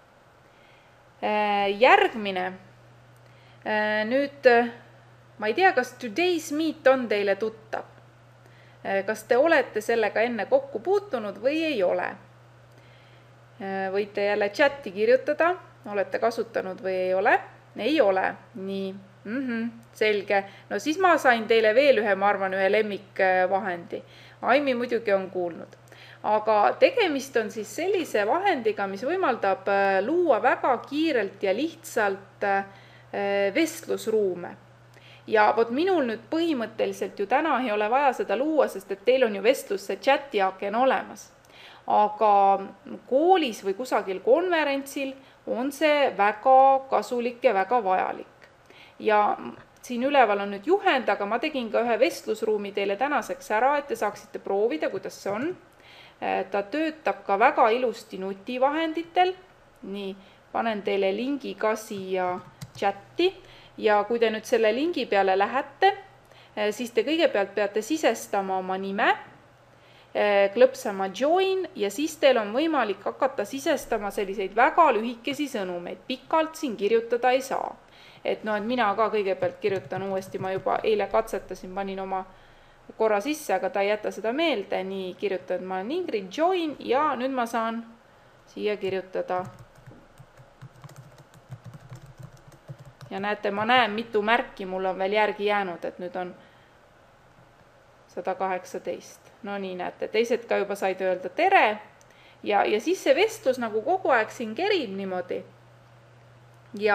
Järgmine. Nüüd, ma ei tea, kas Today's Meet on teile tuttav. Kas te olete sellega enne kokku puutunud või ei ole? Võite jälle chatti kirjutada, olete kasutanud või ei ole? Ei ole. Nii, selge. No siis ma sain teile veel ma arvan, ühe lemmikvahendi. Aimi muidugi on kuulnud. Aga tegemist on siis sellise vahendiga, mis võimaldab luua väga kiirelt ja lihtsalt vestlusruume. Ja vot minul nüüd põhimõtteliselt ju täna ei ole vaja seda luua, sest et teil on ju vestlusse chati aken olemas. Aga koolis või kusagil konverentsil on see väga kasulik ja väga vajalik. Ja siin üleval on nüüd juhend, aga ma tegin ka ühe vestlusruumi teile tänaseks ära, et te saaksite proovida, kuidas see on. Ta töötab ka väga ilusti nutivahenditel. Nii, panen teile lingi ka siia chatti ja kui te nüüd selle lingi peale lähete, siis te kõigepealt peate sisestama oma nime, klõpsama join ja siis teil on võimalik hakata sisestama selliseid väga lühikesi sõnumeid. Pikalt siin kirjutada ei saa. Et mina ka kõigepealt kirjutan uuesti, ma juba eile katsetasin, panin oma korra sisse, aga ta ei jäta seda meelde. Nii, kirjutan, ma olen Ingrid, join ja nüüd ma saan siia kirjutada. Ja näete, ma näen, mitu märki mul on veel järgi jäänud, et nüüd on 118. No nii näete, teised ka juba said öelda tere ja siis see vestlus nagu kogu aeg siin kerib niimoodi. Ja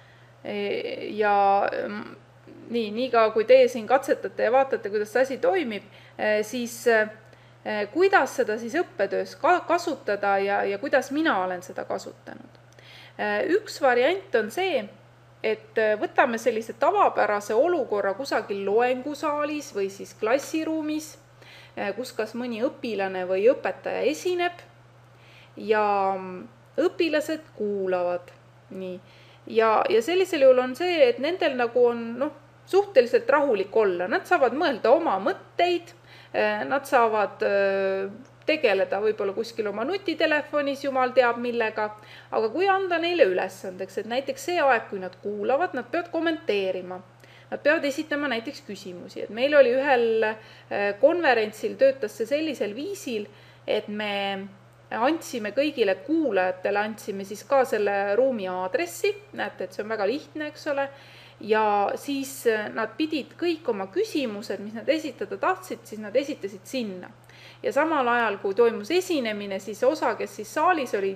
nii ka, kui teie siin katsetate ja vaatate, kuidas see asi toimib, siis kuidas seda siis õppetöös kasutada ja kuidas mina olen seda kasutanud. Üks variant on see, et võtame sellise tavapärase olukorra kusagil loengusaalis või siis klassiruumis, kus kas mõni õpilane või õpetaja esineb ja õpilased kuulavad. Nii. Ja sellisel juhul on see, et nendel nagu on suhteliselt rahulik olla. Nad saavad mõelda oma mõtteid, nad saavad tegeleda võib-olla kuskil oma nutitelefonis, jumal teab millega, aga kui anda neile ülesandeks, et näiteks see aeg, kui nad kuulavad, nad peavad kommenteerima. Nad peavad esitama näiteks küsimusi, et meil oli ühel konverentsil töötas see sellisel viisil, et me andsime kõigile kuulajatele, andsime siis ka selle ruumi aadressi, näete, et see on väga lihtne, eks ole, ja siis nad pidid kõik oma küsimused, mis nad esitada tahtsid, siis nad esitasid sinna. Ja samal ajal, kui toimus esinemine, siis osa, kes siis saalis olid,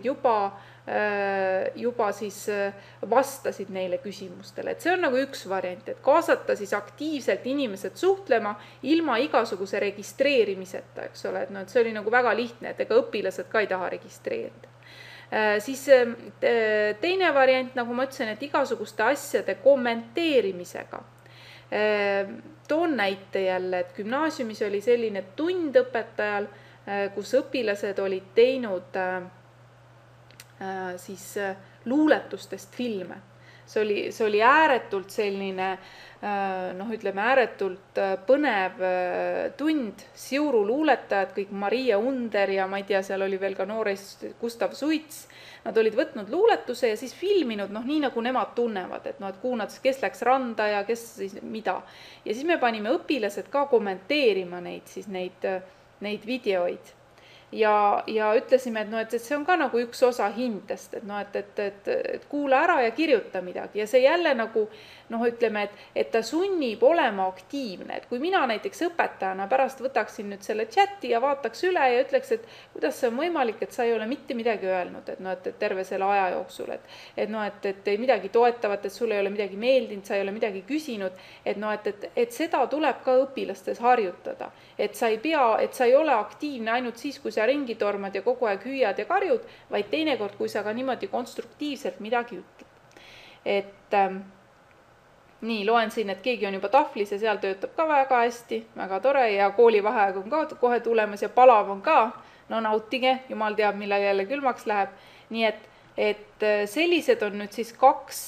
juba siis vastasid neile küsimustele. Et see on nagu üks variant, et kaasata siis aktiivselt inimesed suhtlema ilma igasuguse registreerimiseta, eks ole. Et see oli nagu väga lihtne, et ega õpilased ka ei taha registreerida. Siis teine variant, nagu ma ütlesin, et igasuguste asjade kommenteerimisega. Toon näite jälle, et gümnaasiumis oli selline tund õpetajal, kus õpilased olid teinud siis luuletustest filme. See oli ääretult selline, ütleme ääretult põnev tund, Siuru luuletajad, kõik Maria Under ja ma ei tea, seal oli veel ka noores Gustav Suits. Nad olid võtnud luuletuse ja siis filminud, nii nagu nemad tunnevad, et kuulades, kes läks randa ja kes siis mida. Ja siis me panime õpilased ka kommenteerima neid videoid. Ja ütlesime, et see on ka nagu üks osa hindest, et kuula ära ja kirjuta midagi ja see jälle nagu, ütleme, et ta sunnib olema aktiivne, et kui mina näiteks õpetajana pärast võtaksin nüüd selle chati ja vaataks üle ja ütleks, et kuidas see on võimalik, et sa ei ole mitte midagi öelnud, et terve selle aja jooksul, et ei midagi toetavat, et sul ei ole midagi meeldinud, sa ei ole midagi küsinud, et seda tuleb ka õpilastes harjutada, et sa ei ole aktiivne ainult siis, kui sa ringi tormad ja kogu aeg hüüad ja karjud, vaid teinekord, kui sa ka niimoodi konstruktiivselt midagi ütled. Et nii, loen siin, et keegi on juba tahvlis ja seal töötab ka väga hästi, väga tore ja koolivaheaeg on ka kohe tulemas ja palav on ka, nautige, jumal teab, millal jälle külmaks läheb. Nii et sellised on nüüd siis kaks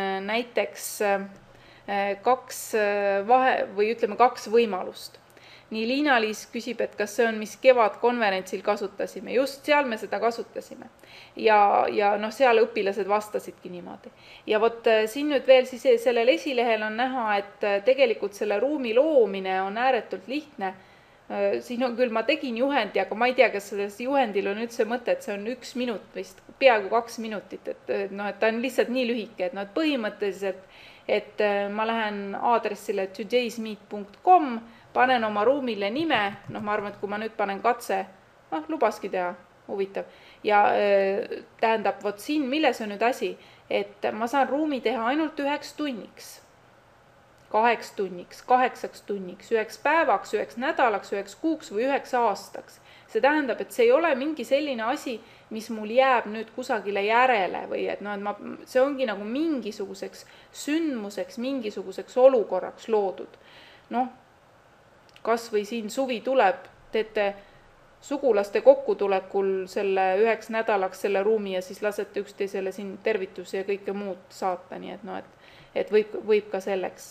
võimalust. Nii Liina-Liis küsib, et kas see on, mis kevadkonverentsil kasutasime. Just seal me seda kasutasime. Ja seal õpilased vastasidki niimoodi. Ja vot siin nüüd veel siis sellel esilehel on näha, et tegelikult selle ruumi loomine on ääretult lihtne. Siin on küll, ma tegin juhendi, aga ma ei tea, kas selles juhendil on üldse mõte, et see on 1 minut vist, peaaegu 2 minutit, et ta on lihtsalt nii lühike, et põhimõtteliselt, et ma lähen aadressile todaysmeet.com, panen oma ruumile nime, ma arvan, et kui ma nüüd panen katse, lubaski teha, huvitav. Ja tähendab, vot siin, milles on nüüd asi, et ma saan ruumi teha ainult 1 tunniks, 8 tunniks, 8 tunniks, 1 päevaks, 1 nädalaks, 1 kuuks või 9 aastaks. See tähendab, et see ei ole mingi selline asi, mis mul jääb nüüd kusagile järele või et see ongi nagu mingisuguseks sündmuseks, mingisuguseks olukorraks loodud. Kas või siin suvi tuleb, teete sugulaste kokkutulekul selle 1 nädalaks selle ruumi ja siis lasete üksteisele siin tervitusi ja kõike muud saata, nii et võib ka selleks.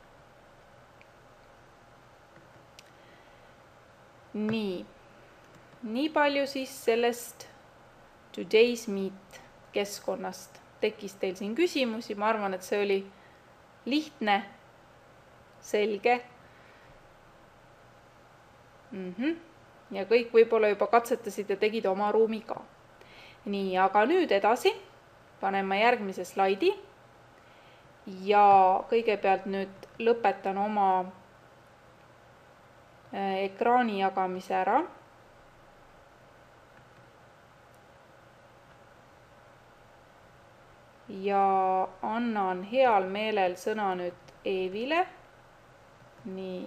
Nii palju siis sellest Today's Meet keskkonnast. Tekkis teil siin küsimusi, ma arvan, et see oli lihtne, selge. Ja kõik võib-olla juba katsetasid ja tegid oma ruumi ka. Nii, aga nüüd edasi panen ma järgmise slaidi ja kõigepealt nüüd lõpetan oma ekraani jagamise ära. Ja annan heal meelel sõna nüüd Eevile. Nii.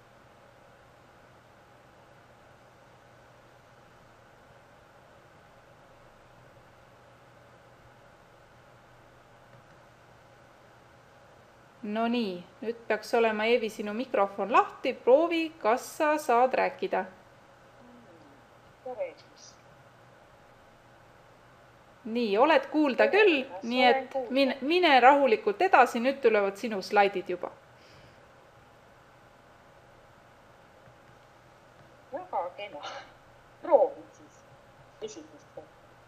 No nii, nüüd peaks olema Eevi sinu mikrofon lahti, proovi, kas sa saad rääkida. Nii, oled kuulda küll, nii et mine rahulikult edasi, nüüd tulevad sinu slaidid juba. Väga kena. Proovin siis esimest.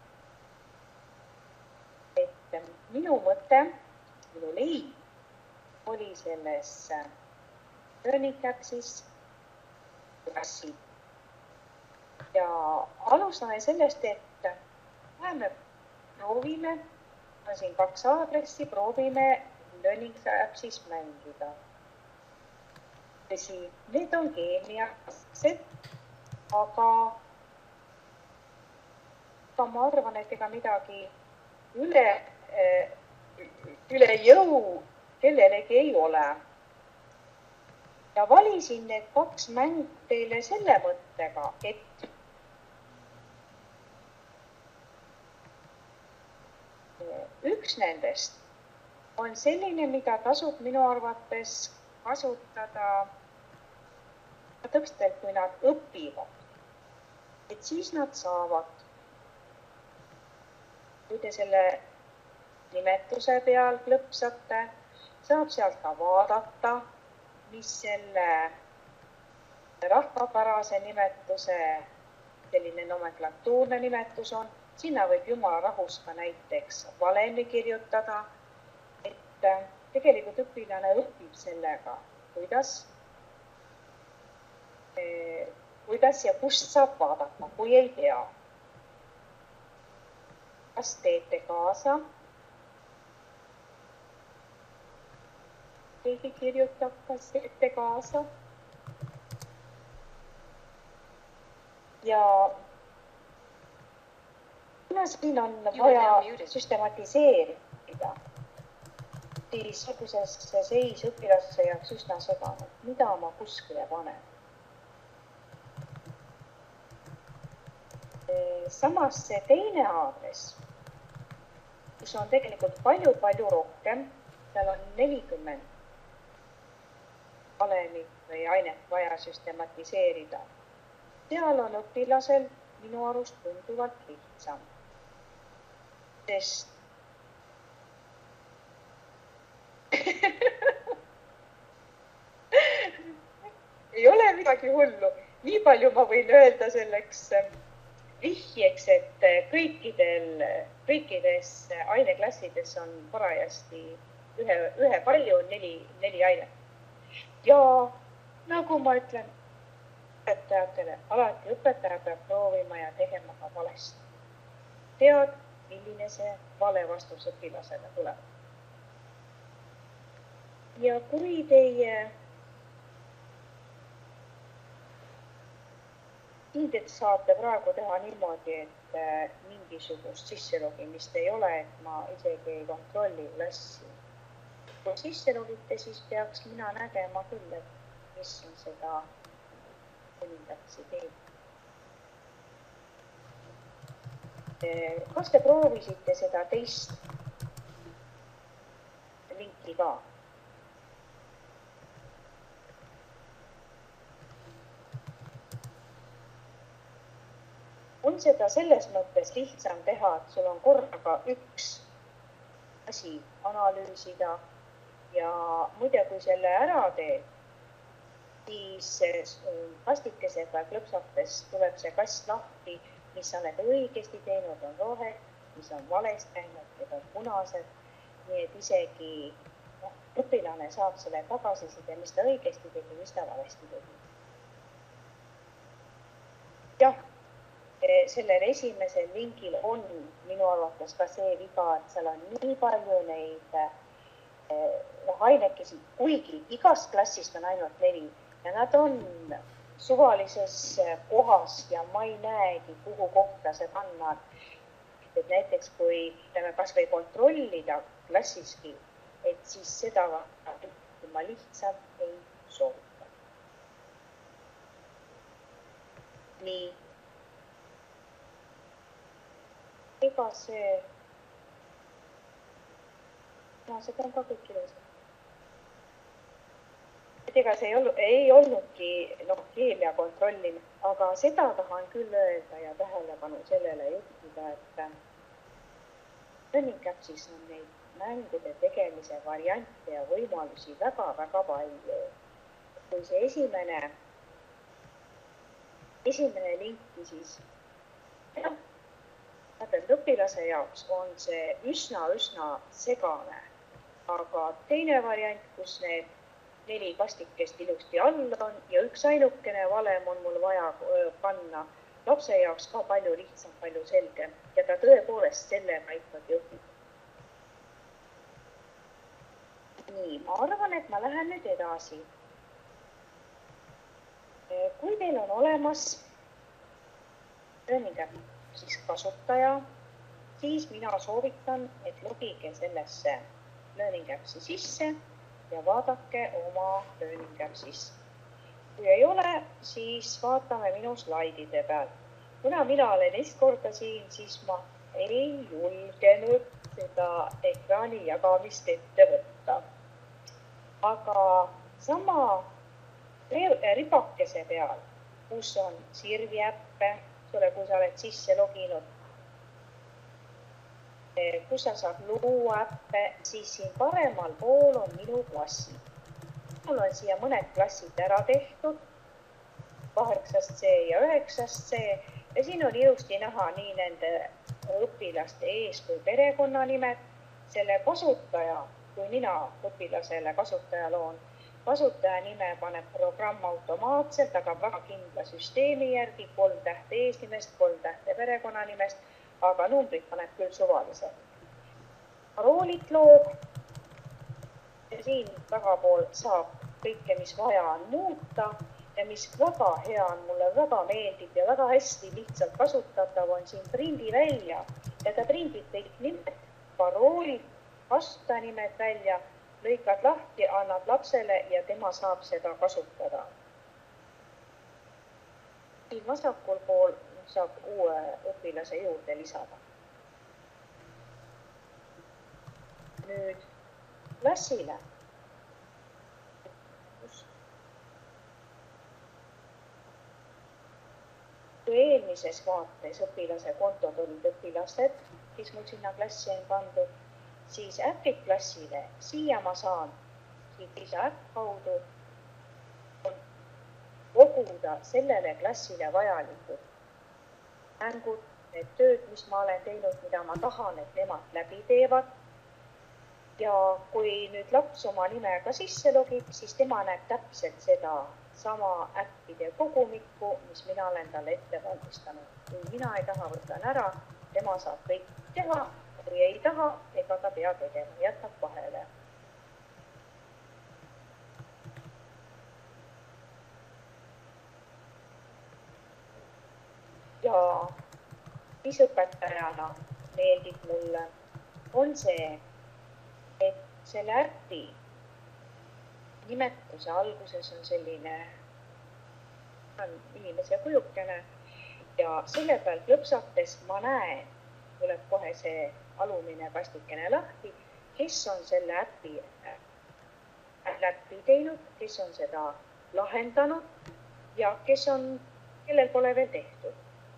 Et minu mõte, minu leid oli selles learning caps'is klassi. Ja alustame sellest, et läheme proovime, on siin 2 aadressi, proovime learning caps'is mängida. Tõsi, need on keemiased, aga ma arvan, et ega midagi üle jõu kellelegi ei ole. Ja valisin need 2 mängu teile selle mõttega, et üks nendest on selline, mida tasub minu arvates kasutada täpselt, kui nad õpivad. Et siis nad saavad, kui te selle nimetuse peal klõpsate, saab sealt ka vaadata, mis selle rahvapärase nimetuse selline nomenklatuurne nimetus on. Sinna võib jumala rahus ka näiteks valemi kirjutada, et tegelikult õpilane õpib sellega, kuidas ja kust saab vaadata, kui ei tea. Kas teete kaasa? Keegi kirjutab, kas teete kaasa? Ja kuna siin on vaja süstematiseerida, siis see seis õpilase jaoks üsna seganud. Mida ma kuskile panen? Samas see teine aadres, kus on tegelikult palju rohkem, seal on 40 valemit või ainet vaja süstematiseerida. Seal on õpilasel minu arust tunduvalt lihtsam, sest ei ole midagi hullu. Nii palju ma võin öelda selleks vihjeks, et kõikides aineklassides on parajasti ühe palju 4 ainet. Ja nagu ma ütlen õpetajatele, alati õpetaja peab proovima ja tegema ka valesti. Tead, milline see vale vastus õpilasele tuleb. Ja kui teie Te saate praegu teha niimoodi, et mingisugust sisselogimist ei ole, et ma isegi ei kontrolli klassi. Kui sisselogite, siis peaks mina nägema küll, et mis on seda mõnindaksi teed. Kas te proovisite seda teist linki ka? On seda selles mõttes lihtsam teha, et sul on korraga üks asi analüüsida ja muide, kui selle ära teed, siis kastikesega klõpsates tuleb see kast lahti, mis sa oled õigesti teinud, on rohed, mis on valest käinud, need on punased, nii et isegi õpilane saab selle tagasiside, mis ta õigesti tegi, mis ta valesti tegi. Jah. Sellel esimesel linkil on minu arvates ka see viga, et seal on nii palju neid ainekesi, kuigi igast klassist on ainult 4 ja nad on suvalises kohas ja ma ei näegi, kuhu kohta see panna. Et näiteks kui kas või kontrollida klassiski, et siis seda ma lihtsalt ei soovita. Nii. Ega see on ka kõik ilusad. Ega see ei olnudki keemia kontrollimine, aga seda tahan küll öelda ja tähelepanu sellele juhtida, et Learning-Capsis on neid mängude tegemise variante ja võimalusi väga palju. Kui see esimene linki, siis õpilase jaoks on see üsna segane, aga teine variant, kus need 4 kastikest ilusti all on ja üks ainukene valem on mul vaja panna, lapse jaoks ka palju lihtsam, palju selgem ja ta tõepoolest sellega ikkagi õpib. Nii, ma arvan, et ma lähen nüüd edasi. Kui teil on olemas siis kasutaja, siis mina soovitan, et logige sellesse Learning-Capsi sisse ja vaadake oma Learning-Capsis. Kui ei ole, siis vaatame minu slaidide peal. Kuna mina olen korda siin, siis ma ei julgenud seda ekraani jagamist ette võtta. Aga sama ribakese peal, kus on sirviäppe, kui sa oled sisse loginud, kus sa saad luua äppe, siis siin paremal pool on minu klassid. Mul on siia mõned klassid ära tehtud, 8C ja 9C ja siin on ilusti näha nii nende õpilaste ees kui perekonnanimed. Selle kasutaja, kui mina õpilasele kasutaja loon, kasutaja nime paneb programm automaatselt, aga väga kindla süsteemi järgi, 3 tähte eesnimest, 3 tähte perekonnanimest, aga numbrid paneb küll suvaliselt. Paroolit loob ja siin tagapool saab kõike, mis vaja on muuta ja mis väga hea on, mulle väga meeldib ja väga hästi lihtsalt kasutatav on siin prindi välja ja ta prindib kõik nimed, paroolid, kasutaja välja, lõikad lahti, annad lapsele ja tema saab seda kasutada. Siin vasakul pool saab uue õpilase juurde lisada. Nüüd klassile. Kui eelmises vaates õpilase kontod olid õpilased, kes mul sinna klassi on pandud, siis äpid klassile, siia ma saan siit lisa äpp kaudu koguda sellele klassile vajalikud mängud, need tööd, mis ma olen teinud, mida ma tahan, et nemad läbi teevad. Ja kui nüüd laps oma nimega sisse logib, siis tema näeb täpselt seda sama äppide kogumikku, mis mina olen talle ette valmistanud. Kui mina ei taha, võtan ära, tema saab kõik teha, kui ei taha, ega ta pea tegema, jätab vahele. Ja mis õpetajana meeldib mulle, on see, et selle äpi nimetuse alguses on selline inimese kujukene ja selle peal klõpsates ma näen, tuleb kohe see alumine kastikene lahti, kes on selle äpi läbi teinud, kes on seda lahendanud ja kellel pole veel tehtud.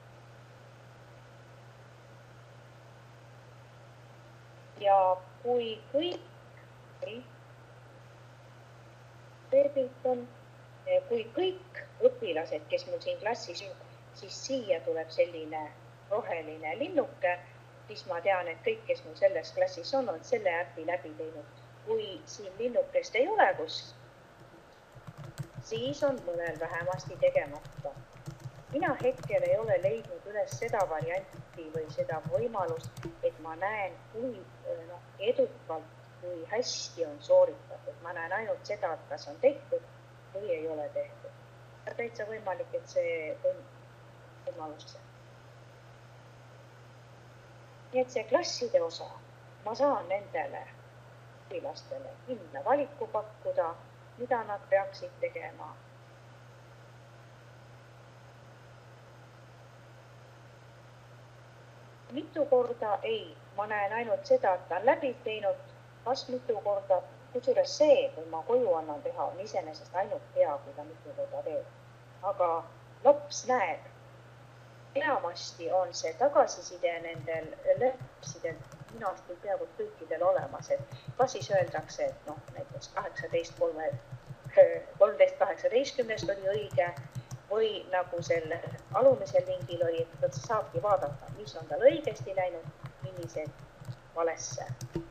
Ja kui kõik õpilased, kes mul siin klassis on, siis siia tuleb selline roheline linnuke, siis ma tean, et kõik, kes mul selles klassis on selle äpi läbi teinud. Kui siin linnukest ei ole kus, siis on mõnel vähemasti tegemata. Mina hetkel ei ole leidnud üles seda varianti või seda võimalust, et ma näen, kui edukalt, kui hästi on sooritatud. Ma näen ainult seda, et kas on tehtud või ei ole tehtud. Täitsa võimalik, et see on võimalus. Nii et see klasside osa, ma saan nendele õpilastele hinna valiku pakkuda, mida nad peaksid tegema. Mitu korda ei, ma näen ainult seda, et ta on läbi teinud, kas mitu korda, kusjuures see, kui ma koju annan teha, on iseenesest ainult hea, kui ta mitu korda teeb. Aga laps näeb, enamasti on see tagasiside nendel lapsidel minu arust peaaegu kõikidel olemas, et kas siis öeldakse, et näiteks 13-18 oli õige või nagu selle alumisel lingil oli, et ta saabki vaadata, mis on tal õigesti läinud, millised valesse.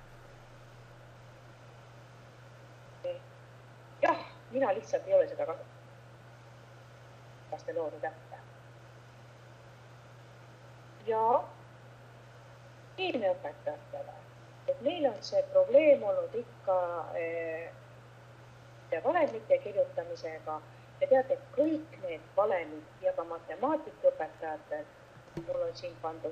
Jah, mina lihtsalt ei ole seda kasutanud. Laste loodud äppe. Ja keemiaõpetajatele, et meil on see probleem olnud ikka valemite kirjutamisega. Ja teate, kõik need valemid ja ka matemaatikaõpetajatel, mul on siin pandud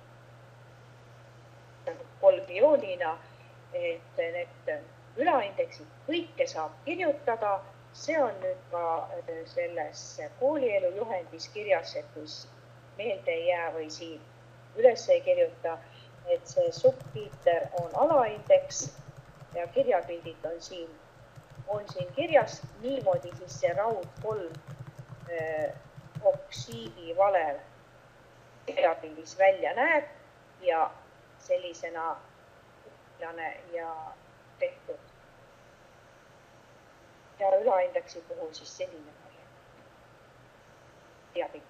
kolbioonina, et need ülaindeksid kõike saab kirjutada. See on nüüd ka selles koolielu juhendis kirjas, et kui meelde ei jää või siin üles ei kirjuta, et see subtiiter on alaindeks ja kirjapildid on siin on siin kirjas niimoodi siis see raudkolm oksiidi valel teadpildis välja näeb ja sellisena ja tehtud. Ja ülaindeksi puhul siis selline teabild.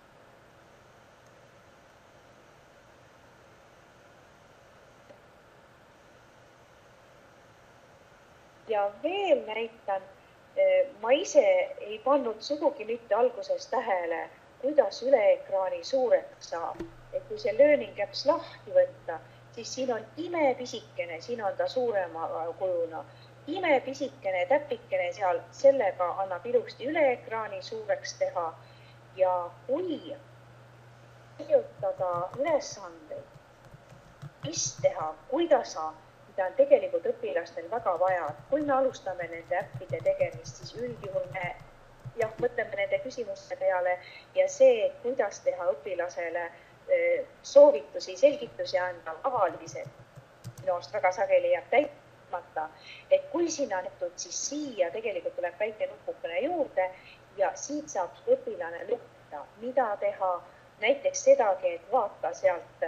Ja veel näitan, ma ise ei pannud sugugi mitte alguses tähele, kuidas üleekraani suureks saab. Et kui see learning apps lahti võtta, siis siin on imepisikene, siin on ta suurema kujuna, imepisikene täpikene seal, sellega annab ilusti üleekraani suureks teha. Ja kui kirjutada ülesandeid, mis teha, kuidas mida on tegelikult õpilastel väga vaja. Kui me alustame nende äppide tegemist, siis üldjuhul me mõtleme nende küsimuste peale ja see, kuidas teha õpilasele soovitusi, selgitusi anda avaliselt. Minu arust väga sageli jääb täitmata, et kui siin on nähtud, siis siia tegelikult tuleb väike nupukene juurde ja siit saab õpilane lugeda, mida teha. Näiteks sedagi, et vaata sealt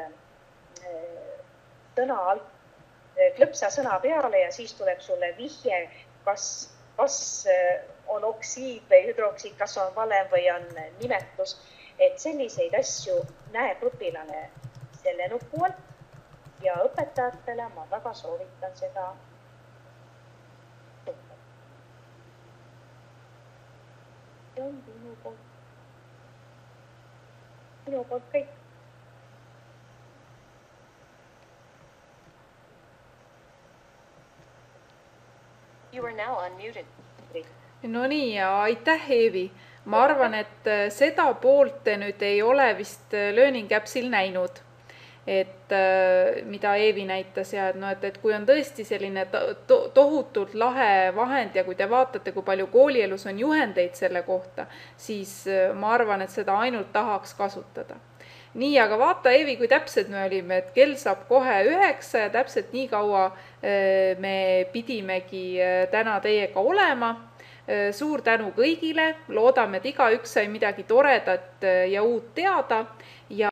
sõna alt, klõpsa sõna peale ja siis tuleb sulle vihje, kas on oksiid või hüdroksiid, kas on valem või on nimetus. Et selliseid asju näeb õpilane selle nupu alt ja õpetajatele ma väga soovitan seda. See on minu poolt kõik. You are now unmuted. No nii ja aitäh, Eevi. Ma arvan, et seda poolt te nüüd ei ole vist Learning Appsil näinud, et mida Eevi näitas ja et kui on tõesti selline tohutult lahe vahend ja kui te vaatate, kui palju koolielus on juhendeid selle kohta, siis ma arvan, et seda ainult tahaks kasutada. Nii, aga vaata, Eevi, kui täpsed me olime, et kell saab kohe 9 ja täpselt nii kaua me pidimegi täna teiega olema. Suur tänu kõigile, loodame, et igaüks sai midagi toredat ja uut teada.